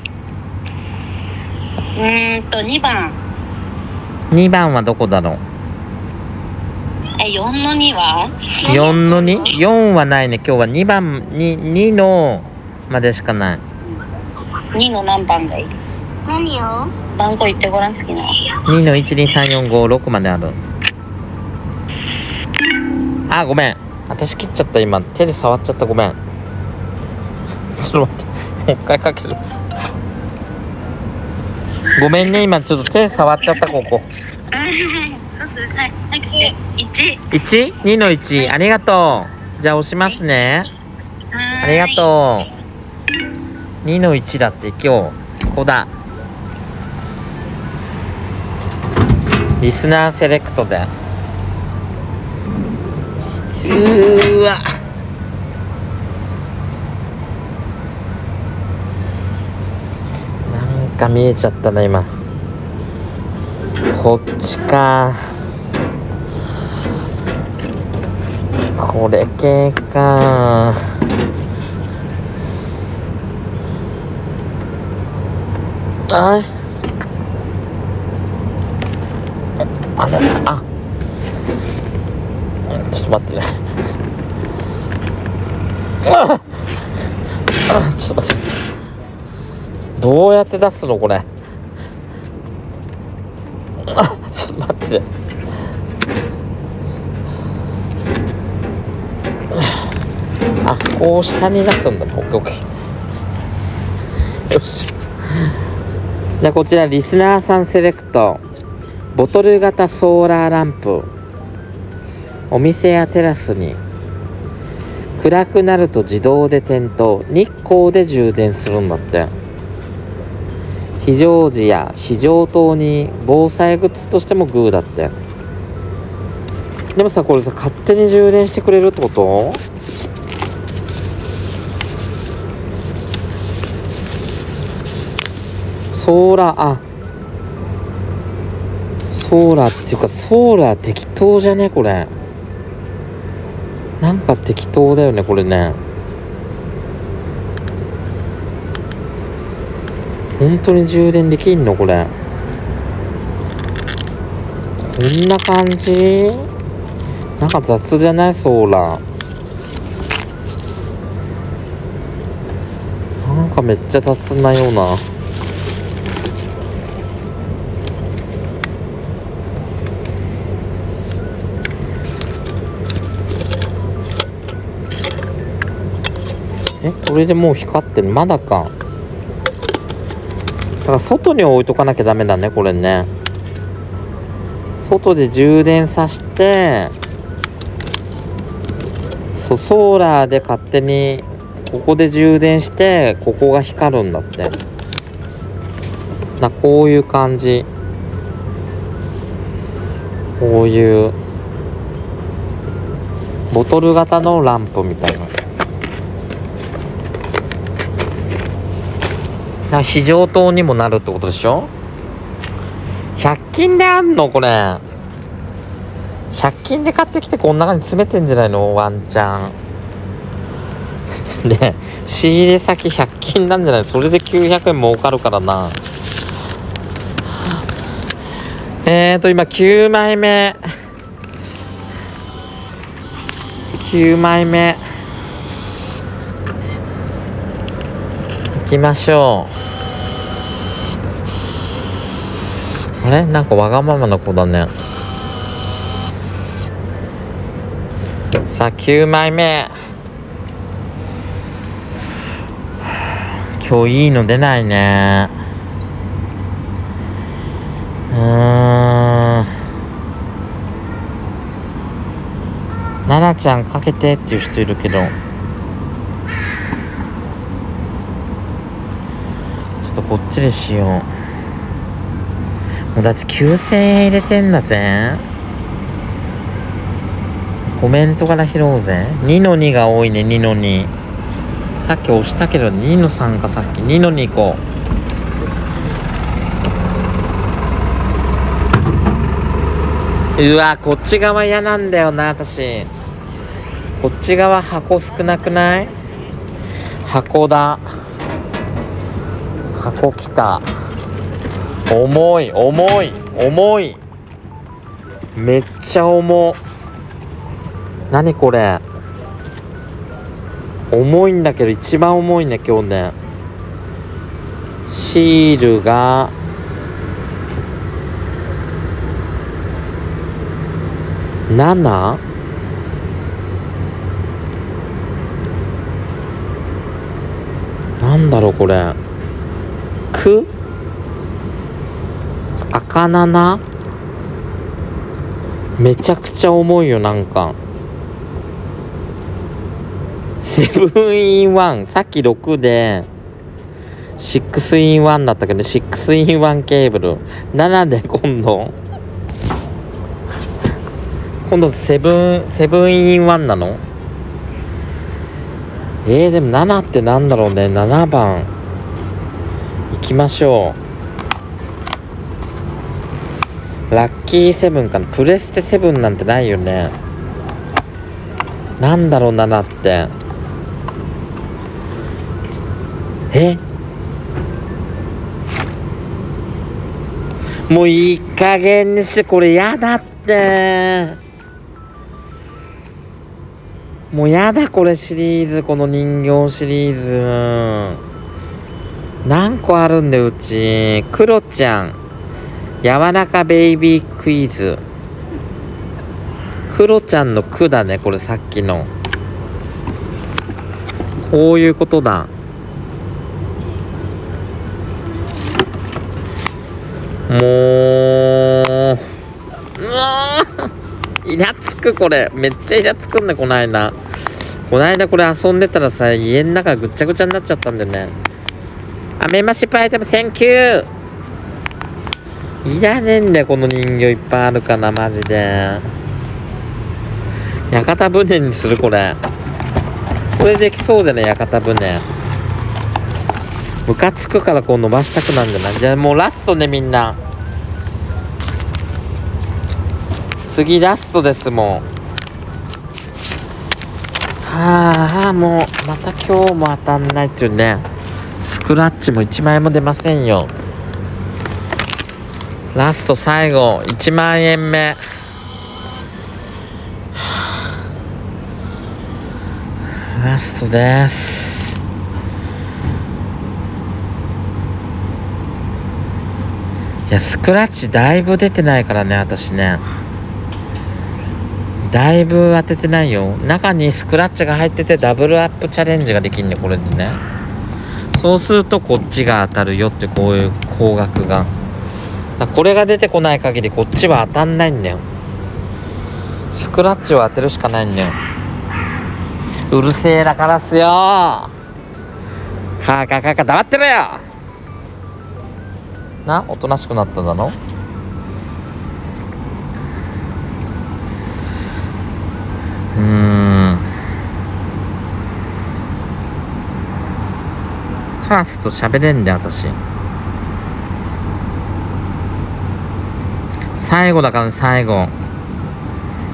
S7: うーんとにばん。
S1: にばんはどこだろう？
S7: え、よんのには？
S1: よんのに？ よん はないね。今日はにばんに、にのまでしかない。
S7: にの何番がいい？
S8: 何を？
S7: 番号言ってごらん、好きな。
S1: にのいちにさんよんごろくまである。あ、ごめん。私切っちゃった。今手で触っちゃった。ごめん。ちょっと待って。もう一回かける。ごめんね。今ちょっと手触っちゃった。ここ。
S7: はい。いち。
S1: いち？ に のいち。ありがとう。じゃあ押しますね。ありがとう。にのいちだって今日。そこだ。リスナーセレクトで。うーわ。なんか見えちゃったな今。こっちか。これ系か。あい。あれ、あ、ちょっと待ってね。ああ、ちょっと待って。どうやって出すのこれ。あ、ちょっと待ってね。あ、こう下に出すんだ。オッケーオッケー。よし。じゃあこちらリスナーさんセレクト。ボトル型ソーラーランプ。お店やテラスに暗くなると自動で点灯、日光で充電するんだって。非常時や非常灯に防災グッズとしてもグーだって。でもさ、これさ、勝手に充電してくれるってこと？ソーラー、あ、ソーラーっていうか、ソーラー適当じゃねこれ。なんか適当だよねこれね。本当に充電できんのこれ。こんな感じ？なんか雑じゃない？ソーラーなんかめっちゃ雑なような。え、これでもう光ってる？まだか。だから外に置いとかなきゃダメだねこれね。外で充電させて、そう、ソーラーで勝手にここで充電してここが光るんだって。な、こういう感じ。こういうボトル型のランプみたいな。非常灯にもなるってことでしょ？ひゃく均であんのこれ。 ひゃく均で買ってきてこの中に詰めてんじゃないのワンチャン。で、仕入れ先ひゃく均なんじゃない？それできゅうひゃくえん儲かるからな。えーと、今きゅうまいめ。きゅうまいめ。行きましょう。あれ？なんかわがままな子だね。さあ、きゅうまいめ。今日いいの出ないね。うーん。奈々ちゃんかけてっていう人いるけど。ちょっとこっちでしよう。もうだってきゅうせんえん入れてんだぜ。コメントから拾おうぜ。にのにが多いね、にのに。さっき押したけど、にのさんかさっき。にのに行こう。うわ、こっち側嫌なんだよな、私。こっち側箱少なくない？箱だ。箱来た。重い、重い、重い。めっちゃ重。何これ？重いんだけど一番重いね今日ね。シールがなな？なんだろうこれ。く？赤なな？めちゃくちゃ重いよなんか。セブンインワン、さっきろくでシックスインワンだったけどシックスインワンケーブルななで今度今度セブンセブンインワンなの？えー、でもななってなんだろうね。ななばん行きましょう。ラッキーセブンかな。プレステセブンなんてないよね。なんだろうななって。え？もういい加減にして、これやだって。もうやだこれシリーズ、この人形シリーズ。何個あるんだようち。クロちゃん。柔らかベイビークイズ。クロちゃんの句だね、これさっきの。こういうことだ。もう、うわーイラつくこれ。めっちゃイラつくんだ、こないだ。こないだこれ遊んでたらさ、家の中ぐっちゃぐちゃになっちゃったんだよね。あ、メンバーシップアイテムセンキュー。いらねえんだよ、この人形いっぱいあるかな、マジで。屋形船にする、これ。これできそうじゃね、屋形船。ムカつくからこう伸ばしたくなんじゃない？じゃあもうラストね、みんな。次ラストですもん。はあ、もうまた今日も当たんないっていうね。スクラッチもいちまんえんも出ませんよ。ラスト最後いちまんえんめ。ラストです。いや、スクラッチだいぶ出てないからね、私ね。だいぶ当ててないよ。中にスクラッチが入っててダブルアップチャレンジができんね、これでね。そうするとこっちが当たるよって、こういう高額が。これが出てこない限りこっちは当たんないんだよ。スクラッチを当てるしかないんだよ。うるせえなカラスよ。カーカーカーカー黙ってろよな。おとなしくなっただろ。うーん、カラスと喋れんだよ私。最後だからね、最後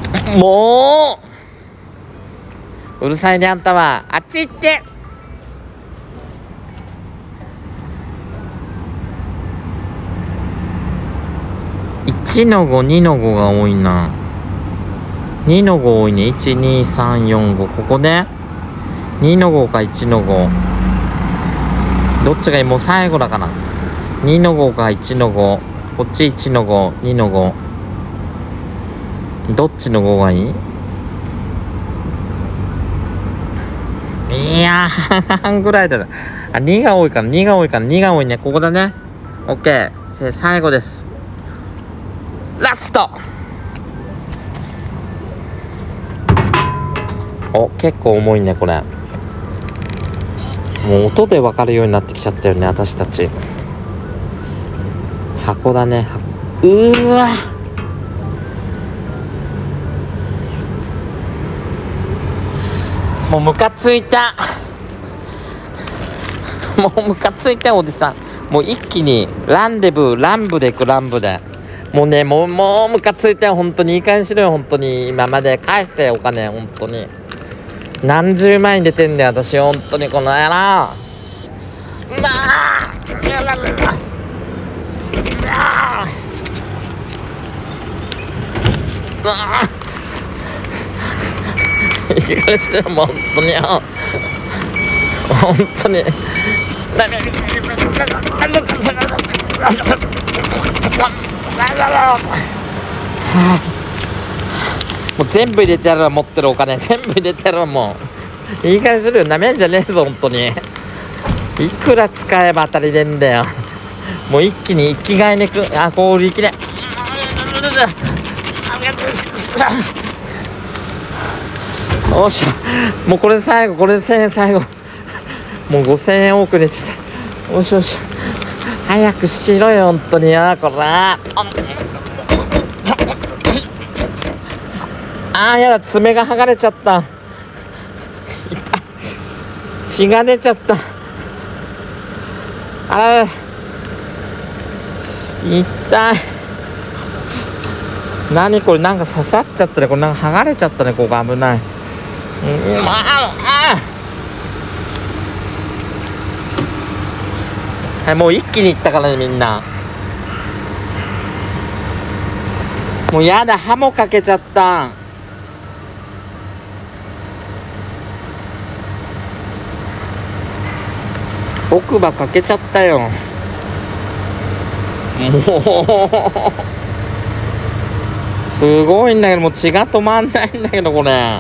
S1: もううるさいねあんたは。あっち行って。いちのご、にのごが多いな。にのご多いね。いち、に、さん、よん、ご。ここね。にのごかいちのご。どっちがいい？もう最後だから。にのごかいちのご。こっちいちのご、にのご。どっちのごがいい？いやー、半ぐらいだな。あ、にが多いから、にが多いから、にが多いね。ここだね。オッケー。最後です。ラスト。お、結構重いね、これ。もう音で分かるようになってきちゃったよね、私たち。箱だね。うーわ。もうムカついた。もうムカついたおじさん。もう一気にランデブー、ランブで行く、ランブで。もうね、もう、もうムカついたよ、本当に。いい加減にしろよ、本当に。今まで返せ、お金、本当に。何十万円出てんだよ、私、本当に、この野郎。まあいい加減にしてよ、もう、本当によ。本当に。もう全部入れてやるわ、持ってるお金全部入れてやるわ。もういい加減にするよ、なめんじゃねえぞ本当に。いくら使えば当たりでんだよ。もう一気に生きがいにく。あ、こう売り切れ。よっしゃ、もうこれで最後、これでせんえん最後。もうごせんえん多く入れてた。よしよし、早くしろよ本当によ、これ。ああ、やだ、爪が剥がれちゃった。血が出ちゃった。あら、痛い。何これ、なんか刺さっちゃったね。これなんか剥がれちゃったね、ここ危ない。うん、ああ、はい、もう一気にいったからね、みんな。もうやだ、歯もかけちゃった。奥歯かけちゃったよ。もうすごいんだけど、もう血が止まんないんだけど、これ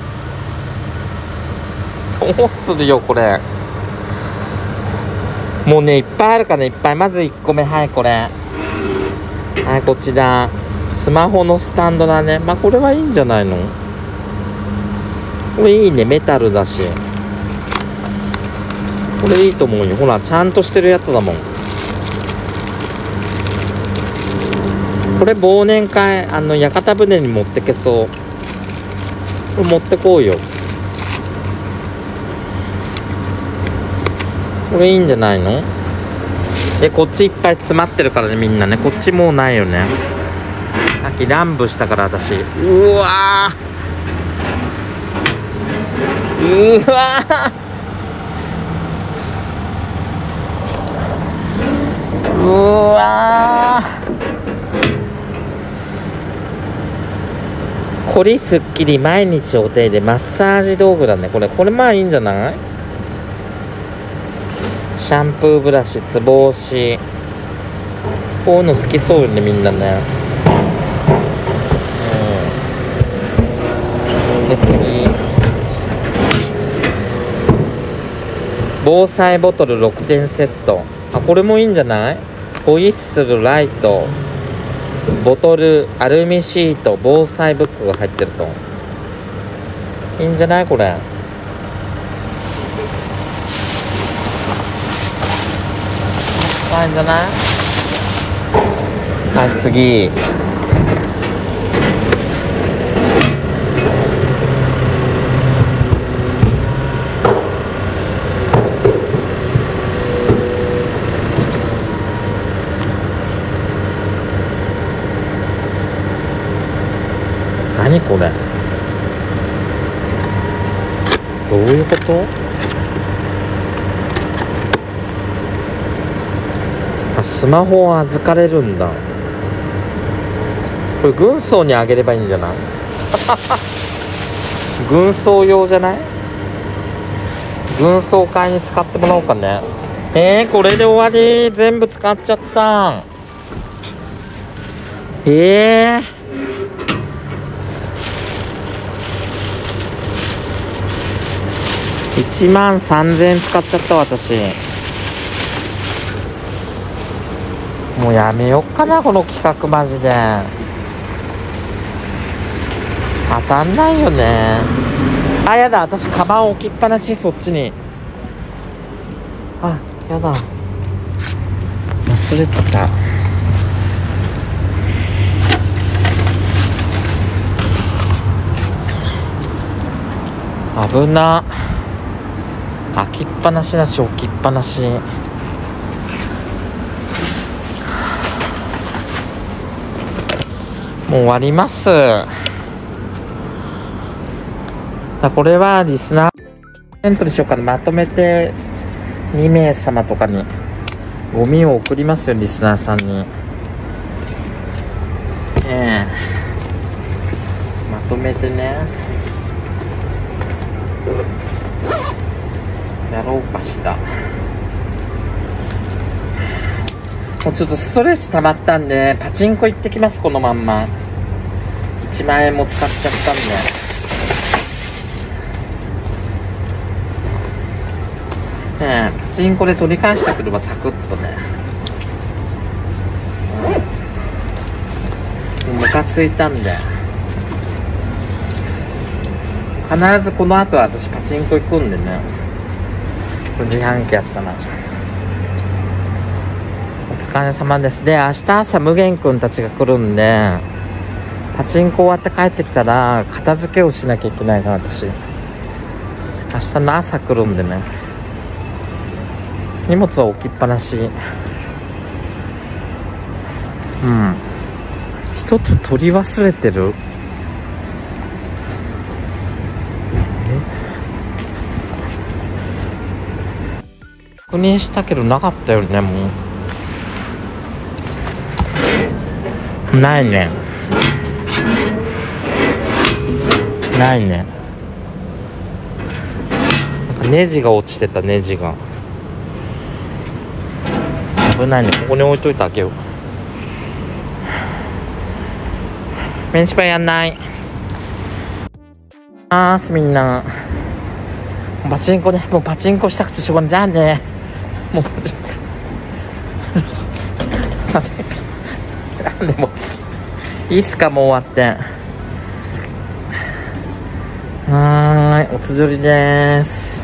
S1: どうするよこれ。もうね、いっぱいあるからね、いっぱい。まずいっこめ、はい、これ。はい、こちらスマホのスタンドだね。まあこれはいいんじゃないの。これいいね、メタルだし、これいいと思うよ。ほら、ちゃんとしてるやつだもん。これ忘年会、あの屋形船に持ってけそう。これ持ってこうよ。これいいんじゃないの。で、こっちいっぱい詰まってるからね、みんなね。こっちもうないよね。さっき乱舞したから私。うわー、うわー、うわー、こりすっきり毎日お手入れマッサージ道具だね。これこれまあいいんじゃない。シャンプーブラシ、つぼ押し、こういうの好きそうよね、みんなね。うん、で次、防災ボトルろくてんセット。あ、これもいいんじゃない。ホイッスル、ライト、ボトル、アルミシート、防災ブックが入ってるといいんじゃない。これいいんじゃない。はい、次、何ここれ。どういうこと？あ、スマホを預かれるんだ。これ軍曹にあげればいいんじゃない？軍曹用じゃない？軍曹会に使ってもらおうかね。えー、これで終わり。全部使っちゃった。えーいちまんさんぜんえん使っちゃった私。もうやめよっかなこの企画マジで。当たんないよね。あ、やだ、私カバン置きっぱなし、そっちに。あ、やだ、忘れてた。危な。開きっぱなしだし置きっぱなし。もう終わります。これはリスナーエントリーしようかな。まとめてにめいさまとかにゴミを送りますよ、リスナーさんに。ええまとめてね、やろうかしら。もうちょっとストレス溜まったんでパチンコ行ってきます。このまんまいちまんえんも使っちゃったんで。ねえ、パチンコで取り返してくればサクッとね。もうムカついたんで、必ずこの後は私パチンコ行くんでね。自販機やったな。お疲れ様です。で、明日朝無限くんたちが来るんで、パチンコ終わって帰ってきたら片付けをしなきゃいけないから、私明日の朝来るんでね。荷物は置きっぱなし。うん。一つ取り忘れてる。確認したけどなかったよね。もうないね。ないね。なんかネジが落ちてた。ネジが危ないね。ここに置いといてあげよう。メンチパンやんない。あーすみんな。パチンコで、もうパチンコしたくてしょうがない。じゃあね。もうパチンコ。パチンコ。なんでもいいっすか、もう終わって。はーい、おつじょりでーす。